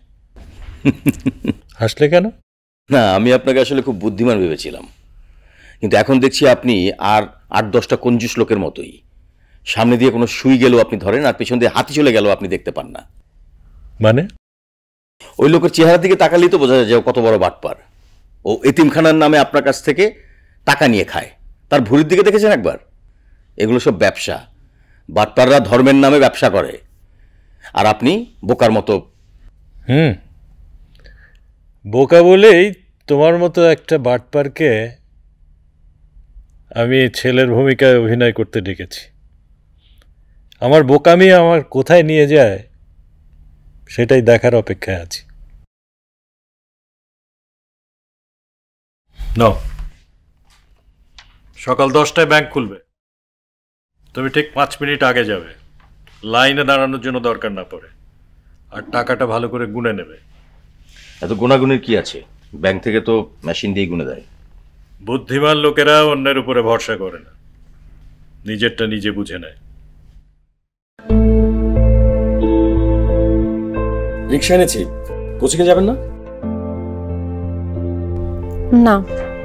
হাসলে কেন? না, আমি আপনাকে আসলে খুব বুদ্ধিমান ভেবেছিলাম, কিন্তু এখন দেখছি আপনি আর আট দশটা কঞ্জুস লোকের মতোই। সামনে দিয়ে কোনো সুই গেলেও আপনি ধরেন, আর পেছন দিয়ে হাতি চলে গেলেও আপনি দেখতে পান না। মানে? ওই লোকের চেহারার দিকে তাকালেই তো বোঝা যায় যে ও কত বড় বাটপার। ও এতিমখানার নামে আপনার কাছ থেকে টাকা নিয়ে খায়। তার ভুঁড়ির দিকে দেখেছেন একবার? এগুলো সব ব্যবসা। বাটপাররা ধর্মের নামে ব্যবসা করে, আর আপনি বোকার মতো। হুম, বোকা বলেই তোমার মতো একটা বাটপারকে আমি ছেলের ভূমিকায় অভিনয় করতে ডেকেছি। আমার বোকামি আমার কোথায় নিয়ে যায় সেটাই দেখার অপেক্ষায় আছি। নাও, সকাল দশটায় ব্যাংক খুলবে, তুমি ঠিক পাঁচ মিনিট আগে যাবে, লাইনে দাঁড়ানোর জন্য দরকার না পড়ে, আর টাকাটা ভালো করে গুনে নেবে। এত গুণাগুণের কি আছে? ব্যাংক থেকে তো মেশিন দিয়ে গুনে দেয়। বুদ্ধিমান লোকেরা অন্যের উপরে ভরসা করে না, নিজেরটা নিজে বুঝে নেয়। রিক্সা এনেছি, কোচিংয়ে যাবেন না? না।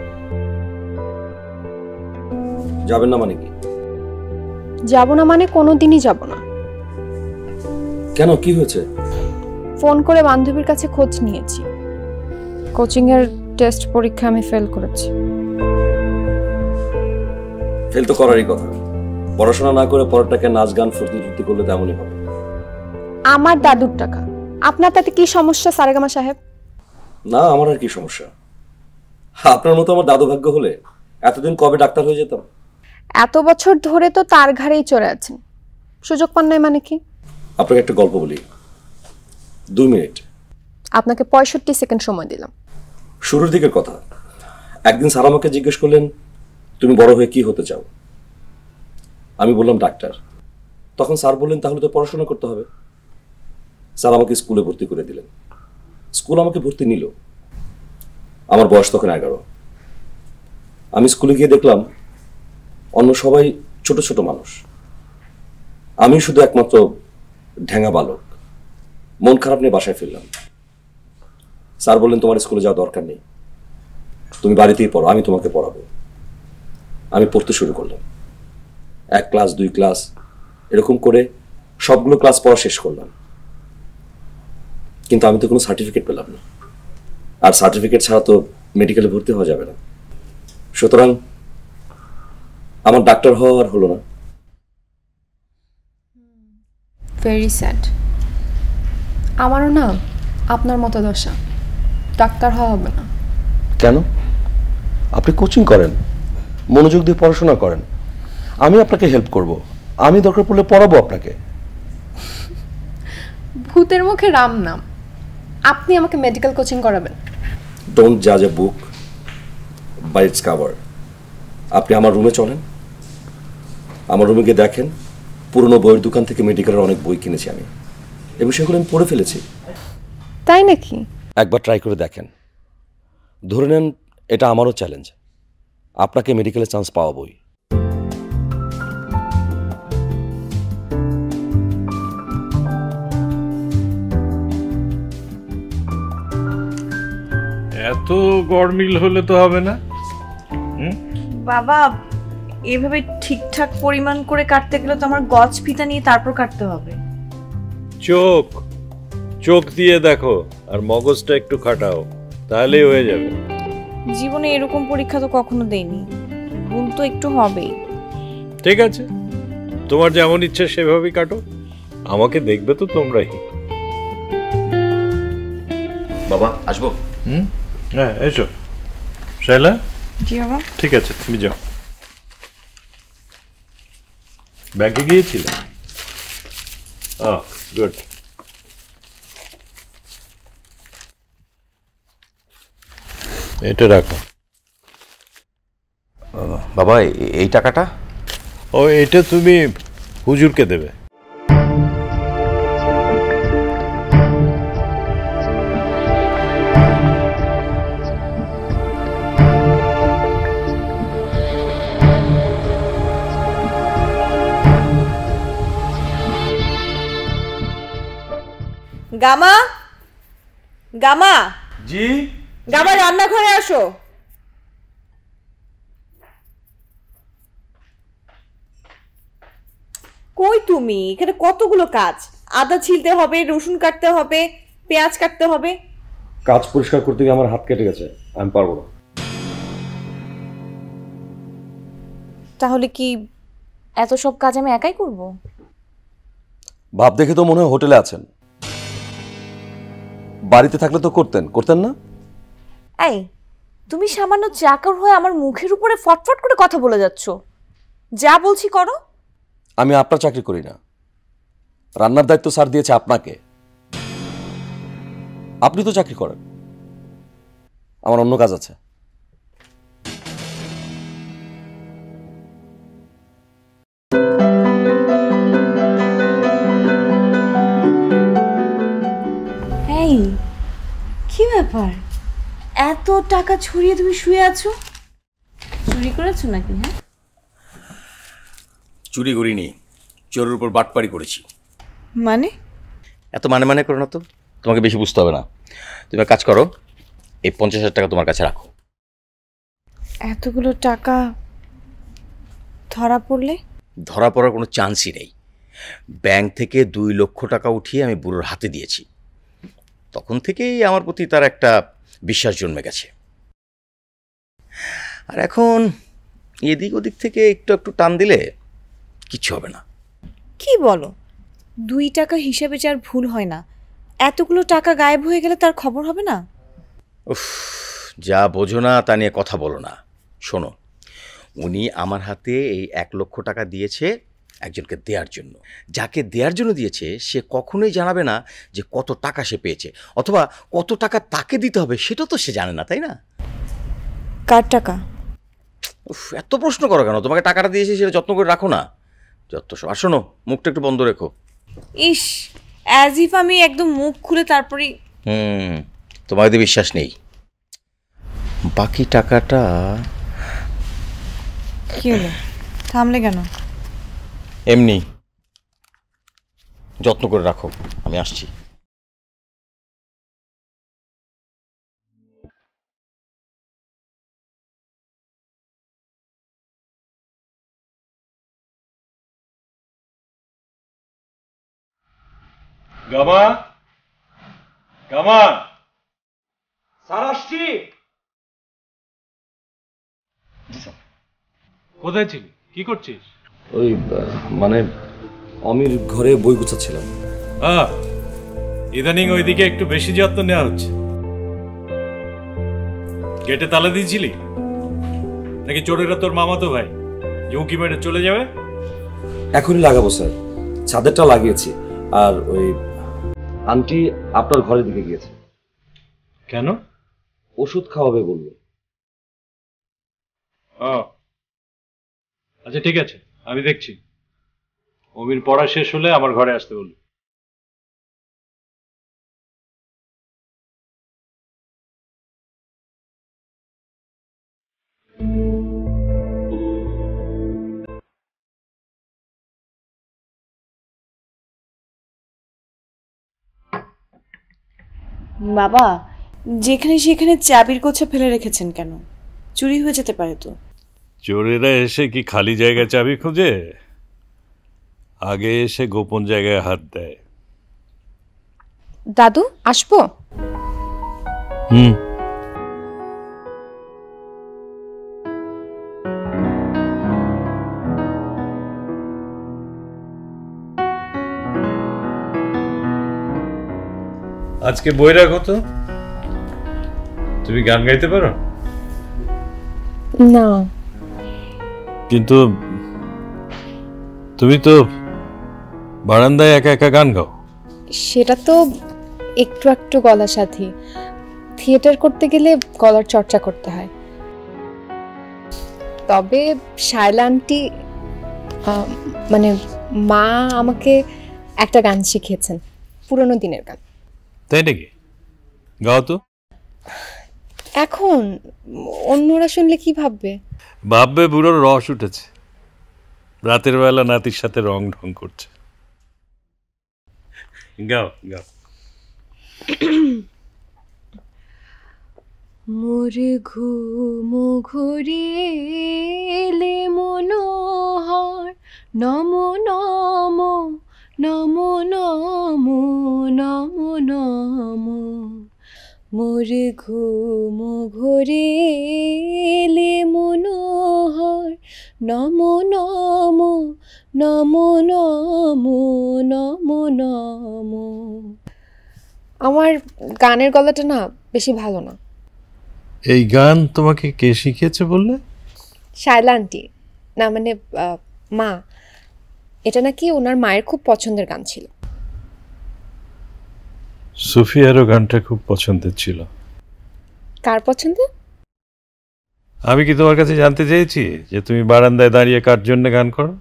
যাবেন না মানে কি? যাব না মানে কোনোদিনই যাব না। কেন, কি হয়েছে? ফোন করে বান্ধবীর কাছে খোঁজ নিয়েছি, কোচিং এর টেস্ট পরীক্ষা আমি ফেল করেছি। ফেল তো করারই কথা, পড়াশোনা না করে পরেরটাকে নাচ গান ফুর্তি ফুর্তি করলে তেমনই হবে। আমার দাদুর টাকা, আপনার তাতে কি সমস্যা সারেগামা সাহেব? না, আমার আর কি সমস্যা? আপনার মতো আমার দাদু ভাগ্য হলে এতদিন কবে ডাক্তার হয়ে যেতাম। এত বছর ধরে তো তার ঘাড়েই চড়ে আছেন, সুযোগ পান নাই মানে কি? আপনাকে একটা গল্প বলি, দুই মিনিট। আপনাকে পঁয়ষট্টি সেকেন্ড সময় দিলাম। শুরুর দিকের কথা, একদিন স্যার আমাকে জিজ্ঞেস করলেন, তুমি বড় হয়ে কি হতে চাও? আমি বললাম ডাক্তার। তখন স্যার বললেন, তাহলে তো পড়াশোনা করতে হবে। স্যার আমাকে স্কুলে ভর্তি করে দিলেন। স্কুল আমাকে ভর্তি নিল। আমার বয়স তখন এগারো। আমি স্কুলে গিয়ে দেখলাম অন্য সবাই ছোট ছোট মানুষ, আমি শুধু একমাত্র ঢ্যাঙা বালক। মন খারাপ নিয়ে বাসায় ফিরলাম। স্যার বললেন, তোমার স্কুলে যাওয়া দরকার নেই, তুমি বাড়িতেই পড়ো, আমি তোমাকে পড়াবো। আমি পড়তে শুরু করলাম, এক ক্লাস দুই ক্লাস এরকম করে সবগুলো ক্লাস পড়া শেষ করলাম, কিন্তু আমি তো কোনো সার্টিফিকেট পেলাম না। আর সার্টিফিকেট ছাড়া তো মেডিকেলে ভর্তি হওয়া যাবে না। সুতরাং আমার ডাক্তার হওয়া আর হলো না। Very sad. আমারও না আপনার মতো দশা, ডাক্তার হওয়া হবে না। কেন? আপনি কোচিং করেন, মনোযোগ দিয়ে পড়াশোনা করেন, আমি আপনাকে হেল্প করব, আমি দরকার পড়লে পড়াবো আপনাকে। ভূতের মুখে রাম নাম, আপনি আমাকে মেডিকেল কোচিং করাবেন? ডোন্ট জাজ a book by its cover. আপনি আমার রুমে চলেন, আমার রুমে গিয়ে দেখেন, পুরনো বইয়ের দোকান থেকে মেডিকেলের অনেক বই কিনেছি আমি, এ বিষয়গুলো আমি পড়ে ফেলেছি। তাই নাকি? একবার ট্রাই করে দেখেন। ধরে নেন এটা আমারও চ্যালেঞ্জ, আপনাকে মেডিকেলে চান্স পাওয়াবই। এত গরমিল হলে তো হবে না। বাবা এভাবে ঠিকঠাক পরিমাণ করে কাটতে গেলে তো আমার গজ ফিতা নিয়ে তারপর কাটতে হবে। চোখ চোখ দিয়ে দেখো আর মগজটা একটু খাটাও, তাহলেই হয়ে যাবে। জীবনে এরকম পরীক্ষা তো কখনো দেইনি, ভুল তো একটু হবেই। ঠিক আছে, তোমার যেমন ইচ্ছা সেভাবেই কাটো, আমাকে দেখবে তো তোমরাই। বাবা আসবো? হুম, হ্যাঁ এসো। শাইলা, জি বাবা। ঠিক আছে, তুমি যাও। ব্যাংকে গিয়েছিলে? ও গুড। এটা রাখো। বাবা এই টাকাটা? ও এটা তুমি হুজুরকে দেবে। Gamma, gamma. জি। গামা রান্নাঘরে আসো। কই তুমি? এখানে কতগুলো কাজ, আদা ছিলতে হবে, রসুন কাটতে হবে, পেঁয়াজ কাটতে হবে। কাজ পরিষ্কার করতে গিয়ে আমার হাত কেটে গেছে, আমি পারবো না। তাহলে কি এত সব কাজ আমি একাই করব? ভাব দেখে তো মনে হয় হোটেলে আছেন, বাড়িতে থাকলে তো করতেন, করতেন না? এই তুমি সামান্য চাকর হয়ে আমার মুখের উপরে ফটফট করে কথা বলে যাচ্ছ। যা বলছি করো। আমি আপনার চাকরি করি না, রান্নার দায়িত্ব স্যার দিয়েছে আপনাকে, আপনি তো চাকরি করেন, আমার অন্য কাজ আছে। এই কি ব্যাপার, এত টাকা ছড়িয়ে তুমি শুয়ে আছো? চুরি করেছো নাকি? হ্যাঁ, চুরি করিনি, চোরের উপর বাটপাড়ি করেছি। মানে? এত মানে মানে করো না তো, তোমাকে বেশি বুঝতে হবে না। তুমি এক কাজ করো, এই পঞ্চাশ হাজার টাকা তোমার কাছে রাখো। এতগুলো টাকা ধরা পড়লে? ধরা পড়ার কোনো চান্সই নেই। ব্যাংক থেকে দুই লক্ষ টাকা উঠিয়ে আমি বুড়োর হাতে দিয়েছি, তখন থেকেই আমার প্রতি তার একটা বিশ্বাস জন্মে গেছে। আর এখন এদিক ওদিক থেকে একটু একটু টান দিলে কিচ্ছু হবে না। কি বলো? দুই টাকা হিসাবে যার ভুল হয় না, এতগুলো টাকা গায়েব হয়ে গেলে তার খবর হবে না? উফ, যা বোঝো না তা নিয়ে কথা বলো না। শোনো, উনি আমার হাতে এই এক লক্ষ টাকা দিয়েছে একজনকে দেওয়ার জন্য। যাকে দেওয়ার জন্য দিয়েছে সে কখনোই জানাবে না যে কত টাকা সে পেয়েছে, অথবা কত টাকা তাকে দিতে হবে সেটা তো সে জানে না, তাই না? কার টাকা? উফ, এত প্রশ্ন করো কেন? তোমাকে টাকাটা দিয়েছি সেটা যত্ন করে রাখো না, যত সব। আর শোনো, মুখটা একটু বন্ধ রেখো। ইস, অ্যাজ ইফ আমি একদম মুখ খুলে তারপরে। হুম, তোমার যদি বিশ্বাস নেই, বাকি টাকাটা। কি হলো, থামলে কেন? এমনি, যত্ন করে রাখো, আমি আসছি। গামা, গামা, স্যার আসছি। কোথায় ছিলি, কি করছিস? ওই মানে অমির ঘরে বই গুছাচ্ছিলাম। হ্যাঁ, ইদানিং ওইদিকে একটু বেশি যত্ন নেওয়া হচ্ছে। গেটে তালা দিয়েছিলি নাকি চোরেরা তোর মামাতো ভাই যে উঁকি মেরে চলে যাবে? এখনই লাগাবো স্যার, ছাদেরটা লাগিয়েছি। আর ওই আন্টি আপনার ঘরের দিকে গিয়েছে। কেন? ওষুধ খাওয়াবে বললো। ও আচ্ছা, ঠিক আছে, আমি দেখছি। অমির পড়া শেষ হলে আমার ঘরে আসতে বলবো। বাবা, যেখানে সেখানে চাবির গোছা ফেলে রেখেছেন কেন? চুরি হয়ে যেতে পারে তো। চোরেরা এসে কি খালি জায়গায় চাবি খোঁজে? আগে এসে গোপন জায়গায় হাত দেয়। দাদু আসবো? হুম। আজকে বই রাখো তো। তুমি গান গাইতে পারো? না। কিন্তু তুমি তো বারান্দায় একা একা গান গাও। সেটা তো একটু একটু গলার সাথে। থিয়েটার করতে গেলে গলার চর্চা করতে হয়। তবে শায়লা আন্টি মানে মা আমাকে একটা গান শিখিয়েছেন, পুরনো দিনের গান। তাই নাকি? গাও তো। এখন অন্যরা শুনলে কি ভাববে? ভাববে বুড়োর রস উঠেছে, রাতের বেলা নাতির সাথে রং ঢং করছে। গাও গাও। মোর ঘুম ঘুরিলে মনোহর নম নম নম নম নম নম। মোর ঘুম ঘুরিলে মনোহর নম নম নম নম নম নম। আমার গানের গলাটা না বেশি ভালো না। এই গান তোমাকে কে শিখিয়েছে বললে? শায়লা আন্টি, না মানে মা। এটা নাকি ওনার মায়ের খুব পছন্দের গান ছিল। সুফিয়ারও গানটা খুব পছন্দের ছিল। কার পছন্দের? আমি কি তোমার কাছে জানতে চেয়েছি যে তুমি বারান্দায় দাঁড়িয়ে কার জন্য গান করো?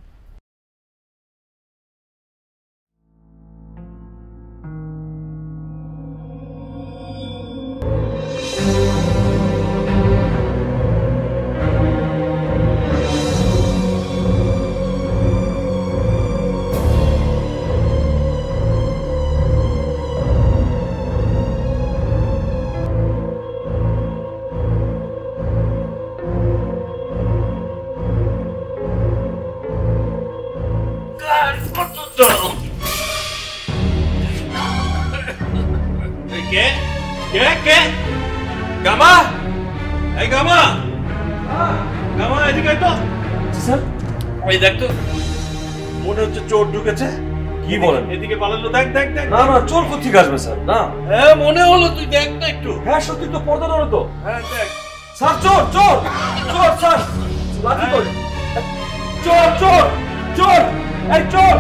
গামা, এই গামা, গামা এদিকে তো। স্যার ওই দেখ তো, মনে হচ্ছে চোর ঢুকেছে। কি বলেন? এদিকে পালালো, দেখ দেখ দেখ। না না, চোর কোথেকে আসবে স্যার? না। হ্যাঁ মনে হলো, তুই দেখ না একটু। হ্যাঁ সত্যি তো, পর্দা ধরো তো। হ্যাঁ দেখ। স্যার চোর চোর চোর স্যার, লাঠি করে। চোর চোর চোর, এই চোর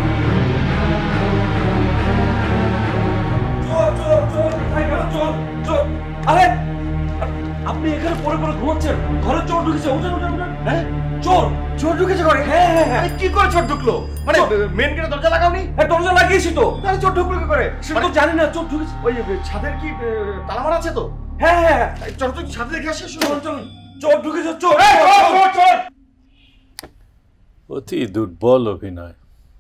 চোর চোর চোর, কোথায় গেল চোর চোর? আরে আপনি এখানে পড়ে পড়ে ঘুমাচ্ছেন, ঘরে চোর ঢুকেছে। উঠেন উঠেন উঠেন। হ্যাঁ চোর চোর ঢুকেছে ঘরে। হ্যাঁ হ্যাঁ হ্যাঁ। কি করে চোর ঢুকলো? মানে মেন গেটে দরজা লাগাওনি? হ্যাঁ দরজা লাগিয়েছি তো। তাহলে চোর ঢুকলো কি করে? সেটা তো জানি না, চোর ঢুকেছে। ওই ছাদের কি তালা মারা আছে তো? হ্যাঁ হ্যাঁ, চল তুই ছাদে দেখে আসিস। চলুন চলুন। চোর ঢুকেছে, চোর চোর চোর। অতি দুর্বল অভিনয়।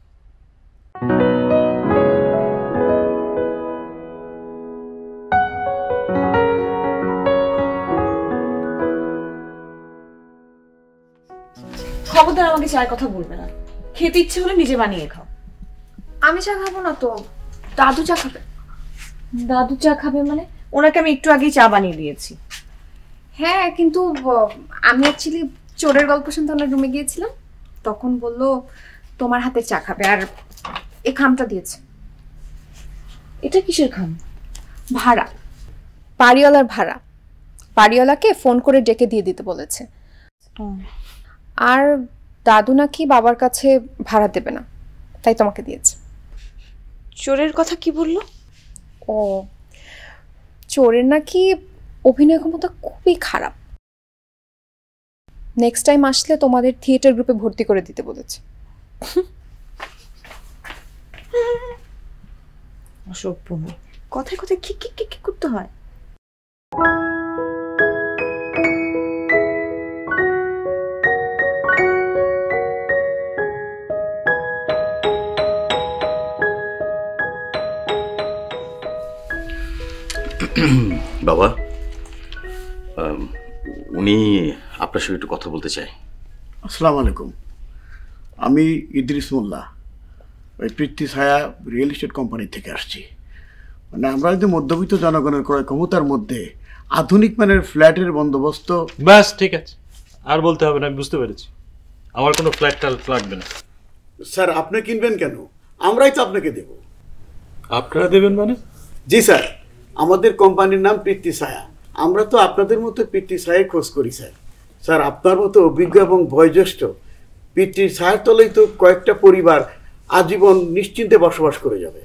খবরদার আমাকে চায়ের কথা বলবে না। খেতে ইচ্ছে হলে নিজে বানিয়ে খাও। আমি চা খাবো না তো, দাদু চা খাবে। দাদু চা খাবে মানে? ওনাকে আমি একটু আগেই চা বানিয়ে দিয়েছি। হ্যাঁ, কিন্তু আহ, আমি অ্যাকচুয়ালি চোরের গল্প শুনতে ওনার রুমে গিয়েছিলাম, তখন বললো তোমার হাতে চা খাবে, আর এই খামটা দিয়েছে। এটা কিসের খাম? ভাড়া, বাড়িওয়ালার ভাড়া। বাড়িওয়ালাকে ফোন করে ডেকে দিয়ে দিতে বলেছে। আর দাদু নাকি বাবার কাছে ভাড়া দেবে না, তাই তোমাকে দিয়েছে। চোরের কথা কি বললো? ও, চোরের নাকি অভিনয় ক্ষমতা খুবই খারাপ। নেক্সট টাইম আসলে তোমাদের থিয়েটার গ্রুপে ভর্তি করে দিতে বলেছে। অসভ্য মেয়ে, কথায় কথায় কি কি কি করতে হয়। বাবা, উনি আপনার সঙ্গে একটু কথা বলতে চাই। আসসালামু আলাইকুম, আমি ইদ্রিস মোল্লা, ওই পৃথ্বী ছায়া রিয়েল এস্টেট কোম্পানি থেকে আসছি। মানে আমরা যদি মধ্যবিত্ত জনগণের ক্রয় ক্ষমতার মধ্যে আধুনিক মানের ফ্ল্যাটের বন্দোবস্ত। ব্যাস, ঠিক আছে, আর বলতে হবে না, আমি বুঝতে পেরেছি। আমার কোনো ফ্ল্যাট টাল লাগবে না। স্যার, আপনি কিনবেন কেন? আমরাই তো আপনাকে দেব। আপনারা দেবেন মানে? জি স্যার, আমাদের কোম্পানির নাম পৃথ্বী ছায়া। আমরা তো আপনাদের মতো পৃথ্বী ছায়ায় খোঁজ করি স্যার। স্যার, আপনার মতো অভিজ্ঞ এবং বয়োজ্যেষ্ঠ পৃথ্বীর ছায়ার তলেই তো কয়েকটা পরিবার আজীবন নিশ্চিন্তে বসবাস করে যাবে।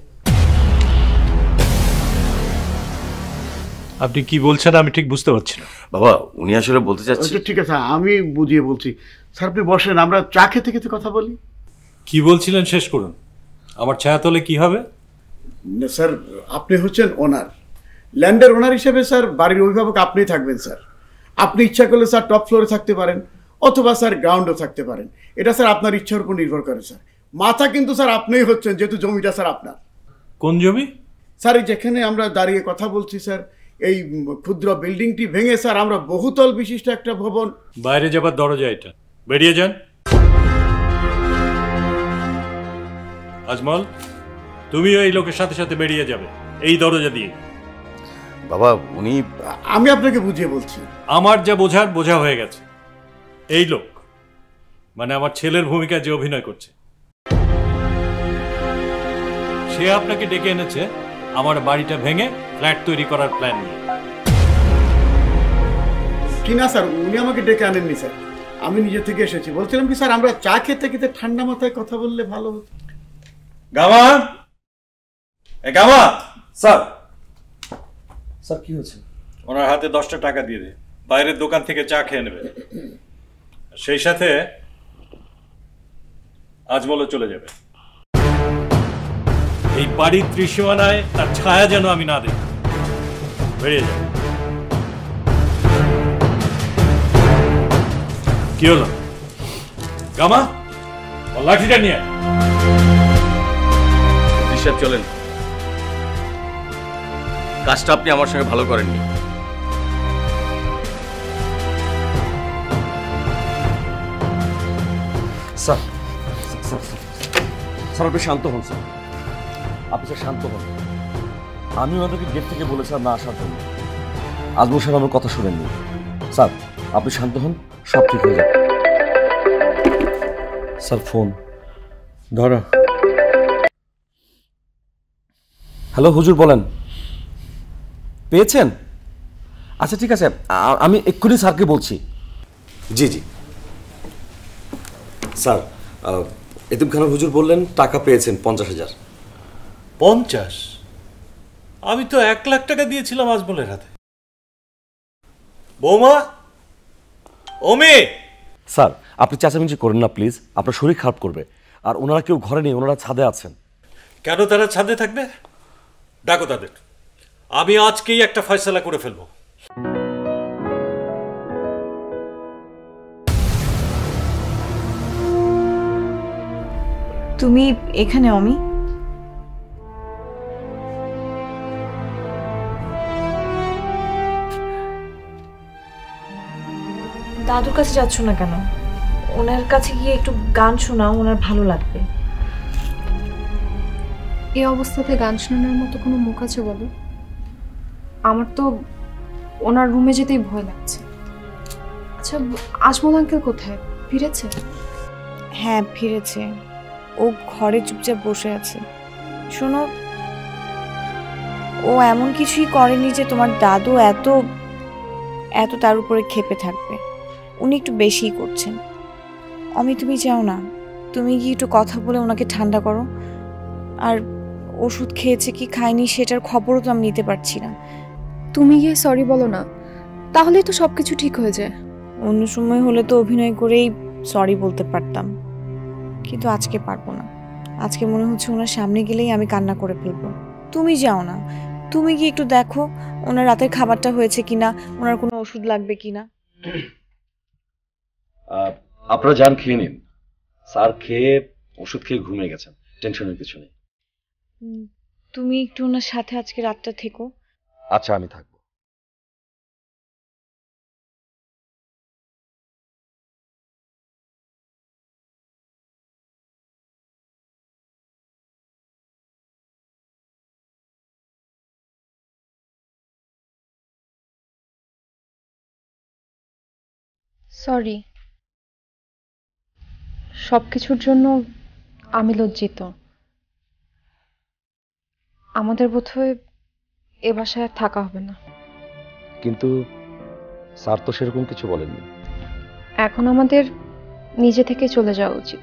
আপনি কি বলছেন আমি ঠিক বুঝতে পারছি না। বাবা, উনি আসলে বলতে চাচ্ছেন। ঠিক আছে, আমি বুঝিয়ে বলছি। স্যার, আপনি বসেন, আমরা চা খেতে খেতে কথা বলি। কি বলছিলেন শেষ করুন। আমার ছায়াতলে কি হবে? না স্যার, আপনি হচ্ছেন ওনার, ল্যান্ডের ওনার হিসেবে স্যার বাড়ির অভিভাবক আপনিই থাকবেন স্যার। আপনি ইচ্ছা করলে স্যার টপ ফ্লোরে থাকতে পারেন, অথবা স্যার গ্রাউন্ডও থাকতে পারেন। এটা স্যার আপনার ইচ্ছার উপর নির্ভর করে স্যার। মাথা কিন্তু স্যার আপনিই হচ্ছেন, যেহেতু জমিটা স্যার আপনার। কোন জমি? স্যার, এই যেখানে আমরা দাঁড়িয়ে কথা বলছি স্যার, এই ক্ষুদ্র বিল্ডিংটি ভেঙে স্যার আমরা বহুতল বিশিষ্ট একটা ভবন। বাইরে যাবার দরজা এটা, বেরিয়ে যান। আজমল, তুমিও এই লোকের সাথে সাথে বেরিয়ে যাবে এই দরজা দিয়ে। বাবা, উনি। আমি আপনাকে বুঝিয়ে বলছি। আমার যা বোঝার বোঝা হয়ে গেছে। এই লোক মানে আমার ছেলের ভূমিকায় যে অভিনয় করছে, সে আপনাকে ডেকে এনেছে আমার বাড়িটা ভেঙে ফ্ল্যাট তৈরি করার প্ল্যান নিয়ে। কি না স্যার, উনি আমাকে ডেকে আনেননি স্যার, আমি নিজে থেকে এসেছি। বলছিলাম কি স্যার, আমরা চা খেতে খেতে ঠান্ডা মাথায় কথা বললে ভালো হতো। গামা, এ গামা। স্যার, স্যার কি হয়েছে? ওনার হাতে দশটা টাকা দিয়ে দে, বাইরের দোকান থেকে চা খেয়ে নেবে। সেই সাথে আজমলও চলে যাবে। এই বাড়ির ত্রিসীমানায় তার ছায়া যেন আমি না দেখি। বেরিয়ে যাবে। কি হলো গামা? লাঠিটা নিয়ে ঋষভ, চলেন। কাজটা আপনি আমার সঙ্গে ভালো করেননি। স্যার, স্যার, স্যার আপনি শান্ত হন স্যার, আপনি স্যার শান্ত হন। আমি ওনাদেরকে গেট থেকে বলেছিলাম না আসার জন্য। আজমল স্যার আমার কথা শুনেননি। স্যার, আপনি শান্ত হন, সব ঠিক হয়ে যাবে। স্যার ফোন ধরো। হ্যালো হুজুর, বলেন। পেয়েছেন? আচ্ছা ঠিক আছে, আমি এক্ষুনি স্যারকে বলছি। জি জি স্যার, এতিমখানা হুজুর বললেন টাকা পেয়েছেন পঞ্চাশ হাজার। পঞ্চাশ? আমি তো এক লাখ টাকা দিয়েছিলাম আজমলের হাতে। বৌমা, ও মেয়ে। স্যার, আপনি চেঁচামেচি করেন না প্লিজ, আপনার শরীর খারাপ করবে। আর ওনারা কেউ ঘরে নেই, ওনারা ছাদে আছেন। কেন তারা ছাদে থাকবে? ডাকো তাদের, আমি আজকেই একটা ফয়সালা করে ফেলবো। তুমি এখানে? অমি, দাদুর কাছে যাচ্ছ না কেন? ওনার কাছে গিয়ে একটু গান শোনাও, ওনার ভালো লাগবে। এই অবস্থাতে গান শোনানোর মতো কোনো মুখ আছে বলো? আমার তো ওনার রুমে যেতেই ভয় লাগছে। আচ্ছা, আজমল আঙ্কেল কোথায়? ফিরেছে? হ্যাঁ ফিরেছে, ও ঘরে চুপচাপ বসে আছে। শোনো, ও এমন কিছুই করেনি যে তোমার দাদু এত এত তার উপরে ক্ষেপে থাকবে। উনি একটু বেশিই করছেন। অমি তুমি যাও না, তুমি গিয়ে একটু কথা বলে ওনাকে ঠান্ডা করো। আর ওষুধ খেয়েছে কি খায়নি সেটার খবরও তো আমি নিতে পারছি না। তুমি গিয়ে সরি বলো না, তাহলেই তো সবকিছু ঠিক হয়ে যায়। অন্য সময় হলে তো অভিনয় করেই সরি বলতে পারতাম, কিন্তু আজকে পারবো না। আজকে মনে হচ্ছে ওনার সামনে গেলেই আমি কান্না করে ফেলবো। তুমি যাও না, তুমি গিয়ে একটু দেখো ওনার রাতের খাবারটা হয়েছে কিনা, ওনার কোনো ওষুধ লাগবে কিনা। আপনারা যান, খেয়ে নিন। স্যার খেয়ে ওষুধ খেয়ে ঘুমিয়ে গেছেন, টেনশনের কিছু নেই। তুমি একটু ওনার সাথে আজকে রাতটা থেকো। আচ্ছা, আমি থাকবো। সরি, সবকিছুর জন্য আমি লজ্জিত। আমাদের বোধহয় এ বাসায় আর থাকা হবে না। কিন্তু স্যার তো সেরকম কিছু বলেননি। এখন আমাদের নিজে থেকে চলে যাওয়া উচিত।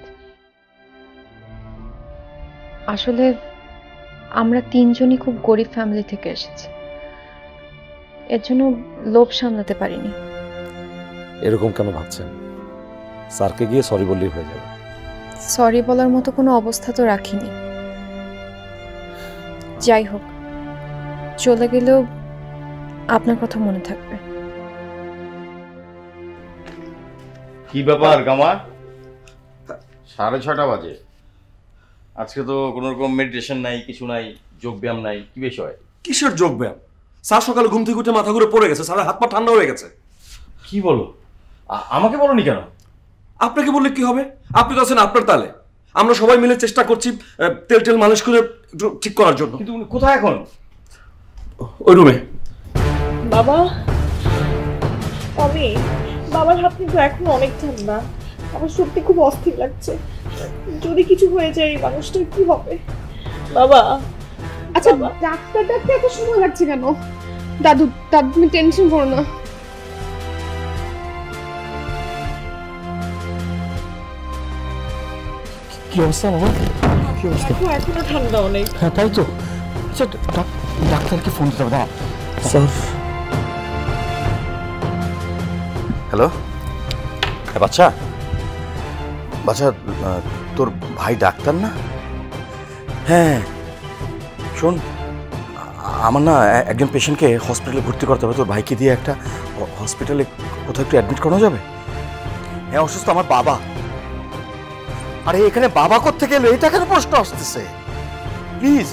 আসলে আমরা তিনজনই খুব গরিব ফ্যামিলি থেকে এসেছি, এর জন্য লোভ সামলাতে পারিনি। এরকম কেন ভাবছেন? স্যারকে গিয়ে সরি বললেই হয়ে যাবে। সরি বলার মতো কোনো অবস্থা তো রাখিনি। যাই হোক, চলে গেলেও আপনার কথা মনে থাকবে। কি ব্যাপার গামা? সাড়ে ছটা বাজে, আজকে তো কোনো রকম মেডিটেশন নাই, কিছু নাই, যোগ ব্যায়াম নাই, কি বিষয়? কিসের যোগ ব্যায়াম? স্যার সকালে ঘুম থেকে উঠে মাথা ঘুরে পড়ে গেছে, স্যারের হাত পা ঠান্ডা হয়ে গেছে। কি বলো? আমাকে বলোনি কেন? আপনাকে বললে কি হবে? আপনি তো আছেন আপনার তালে। আমরা সবাই মিলে চেষ্টা করছি তেল টেল মালিশ করে ঠিক করার জন্য। কিন্তু কোথায় এখন? ওই রুমে। বাবা, আমি বাবার হাত কিন্তু এখন অনেক ঠান্ডা, আমার সত্যি খুব অস্থির লাগছে। যদি কিছু হয়ে যায় এই মানুষটার কি হবে? বাবা। আচ্ছা, ডাক্তার ডাক্তার এত সময় লাগছে কেন? দাদু দাদু তুমি টেনশন করো না। কি অবস্থা বাবা? কি অবস্থা? এখনো ঠান্ডা অনেক। হ্যাঁ তাই তো। আচ্ছা ডাক্তারকে ফোন দিতে হবে। স্যার। হ্যালো, হ্যাঁ বাচ্চা। বাচ্চা, তোর ভাই ডাক্তার না? হ্যাঁ শোন, আমার না একজন পেশেন্টকে হসপিটালে ভর্তি করতে হবে। তোর ভাইকে দিয়ে একটা হসপিটালে কোথাও একটু অ্যাডমিট করানো যাবে? হ্যাঁ, অসুস্থ আমার বাবা। আরে এখানে বাবা কোত্থেকে এলো? এটা কেন প্রশ্ন আসতেছে? প্লিজ।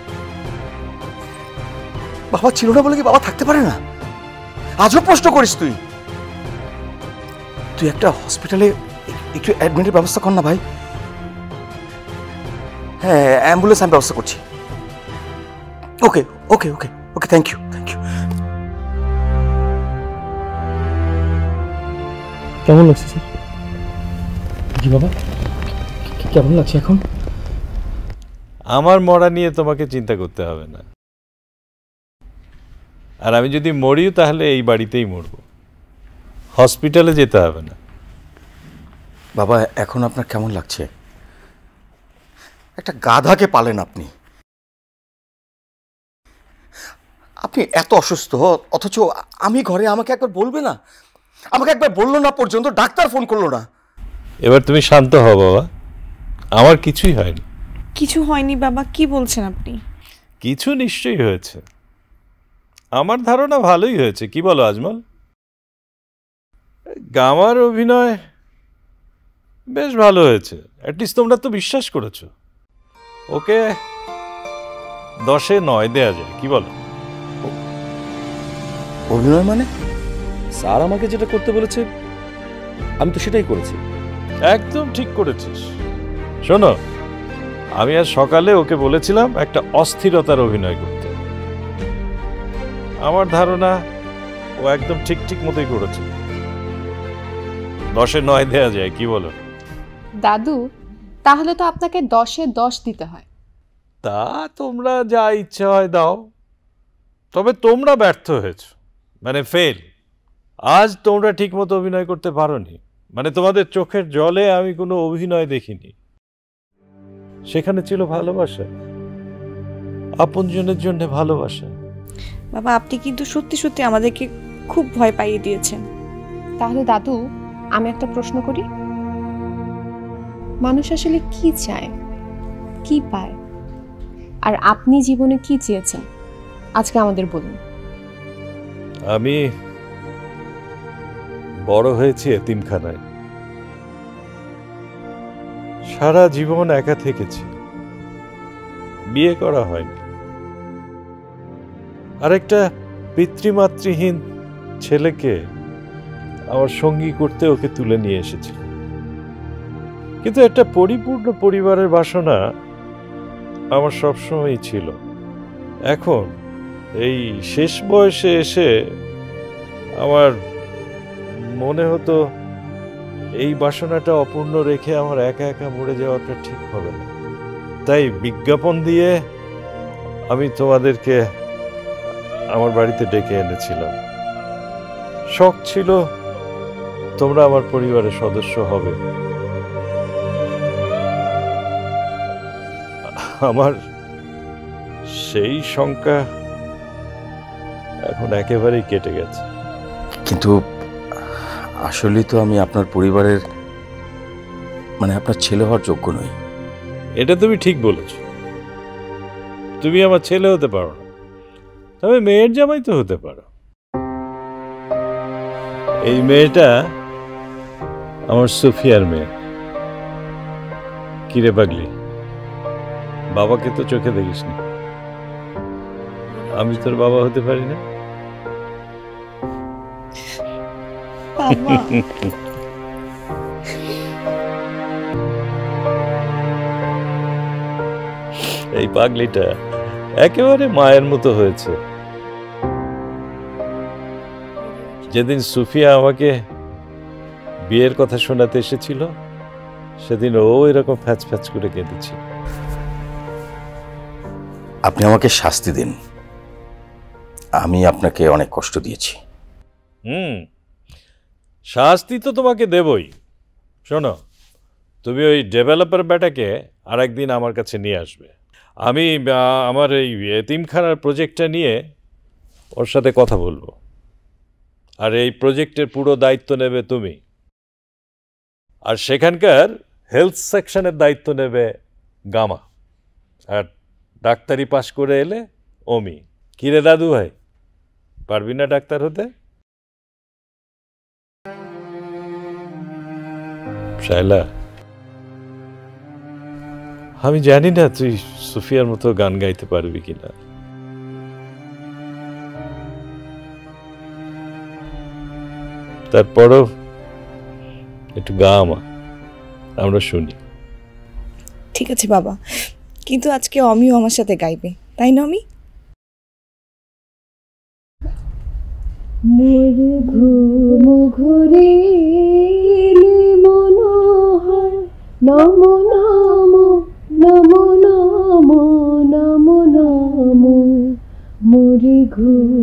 বাবা ছিল না বলে কি বাবা থাকতে পারে না? আজও প্রশ্ন করিস তুই? তুই একটা হসপিটালে একটু অ্যাডমিটের ব্যবস্থা কর না ভাই। হ্যাঁ, অ্যাম্বুলেন্স আমি ব্যবস্থা করছি। Okay okay okay okay thank you thank you. কেমন লাগছে স্যার? জি বাবা, কেমন লাগছে এখন? আমার মরা নিয়ে তোমাকে চিন্তা করতে হবে না। আর আমি যদি মরিও তাহলে এই বাড়িতেই মরব, হসপিটালে যেতে হবে না। বাবা, এখন আপনার কেমন লাগছে? একটা গাধাকে পালেন আপনি। আপনি এত অসুস্থ অথচ আমি ঘরে, আমাকে একবার বলবে না? আমাকে একবার বললো না পর্যন্ত, ডাক্তার ফোন করলো না। এবার তুমি শান্ত হও বাবা, আমার কিছুই হয়নি। কিছু হয়নি বাবা, কি বলছেন আপনি? কিছু নিশ্চয়ই হয়েছে, আমার ধারণা ভালোই হয়েছে। কি বলো আজমল? গামার অভিনয় বেশ ভালো হয়েছে, অ্যাটলিস্ট তোমরা তো বিশ্বাস করেছো। ওকে দশে নয় দেয়া যায়, কি বলো? অভিনয় মানে? স্যার আমাকে যেটা করতে বলেছে আমি তো সেটাই করেছি। একদম ঠিক করেছিস। শোনো, আমি আজ সকালে ওকে বলেছিলাম একটা অস্থিরতার অভিনয় করতে, আমার ধারণা ও একদম ঠিক ঠিক মতোই করেছে। দশে নয় দেয়া যায়, কি বলো? দাদু, তাহলে তো আপনাকে দশে দশ দিতে হয়। তা তোমরা যা ইচ্ছা হয় দাও, তবে তোমরা ব্যর্থ হয়েছ, মানে ফেল। আজ তোমরা ঠিক মতো অভিনয় করতে পারোনি, মানে তোমাদের চোখের জলে আমি কোনো অভিনয় দেখিনি। সেখানে ছিল ভালোবাসা, আপনজনের জন্য ভালোবাসা। বাবা, আপনি কিন্তু সত্যি সত্যি আমাদেরকে খুব ভয় পাইয়ে দিয়েছেন। তাহলে দাদু, আমি একটা প্রশ্ন করি, মানুষ আসলে কি চায়, কি পায়, আর আপনি জীবনে কি চেয়েছেন আজকে আমাদের বলুন। আমি বড় হয়েছি এতিমখানায়, সারা জীবন একা থেকেছি, বিয়ে করা হয়নি, আরেকটা পিতৃমাতৃহীন ছেলেকে আমার সঙ্গী করতে ওকে তুলে নিয়ে এসেছিল। কিন্তু একটা পরিপূর্ণ পরিবারের বাসনা আমার সবসময়ই ছিল। এখন এই শেষ বয়সে এসে আমার মনে হতো এই বাসনাটা অপূর্ণ রেখে আমার একা একা মরে যাওয়াটা ঠিক হবে না। তাই বিজ্ঞাপন দিয়ে আমি তোমাদেরকে আমার বাড়িতে ডেকে এনেছিলাম। শখ ছিল তোমরা আমার পরিবারের সদস্য হবে। আমার সেই শঙ্কা এখন একেবারেই কেটে গেছে। কিন্তু আসলে তো আমি আপনার পরিবারের, মানে আপনার ছেলে হওয়ার যোগ্য নই। এটা তুমি ঠিক বলেছ, তুমি আমার ছেলে হতে পারো না, তবে মেয়ের জামাই তো হতে পারো। এই মেয়েটা আমার সুফিয়ার মেয়ে। কিরে পাগলি, বাবাকে তো চোখে দেখিসনি, আমি তোর বাবা হতে পারি না? এই পাগলিটা একেবারে মায়ের মতো হয়েছে। যেদিন সুফিয়া আমাকে বিয়ের কথা শোনাতে এসেছিল, সেদিন ও এরকম ফ্যাচ ফ্যাচ করে কেঁদেছিল। আপনি আমাকে শাস্তি দিন, আমি আপনাকে অনেক কষ্ট দিয়েছি। হুম, শাস্তি তো তোমাকে দেবই। শোনো, তুমি ওই ডেভেলপার ব্যাটাকে আর একদিন আমার কাছে নিয়ে আসবে। আমি আমার এই এতিমখানার প্রজেক্টটা নিয়ে ওর সাথে কথা বলবো, আর এই প্রজেক্টের পুরো দায়িত্ব নেবে তুমি, আর সেখানকার হেলথ সেকশনের দায়িত্ব নেবে গামা, আর ডাক্তারি পাশ করে এলে অমি। কিরে দাদু ভাই, পারবি না ডাক্তার হতে? শায়লা, আমি জানি না তুই সুফিয়ার মতো গান গাইতে পারবি কিনা। তারপরও একটু গা আমা, আমরা শুনি। ঠিক আছে বাবা, কিন্তু আজকে অমিও আমার সাথে গাইবে, তাই না? অমি মোর ঘুম ঘুরে মনোহর নম নম নম নম নম নম মোর ঘুম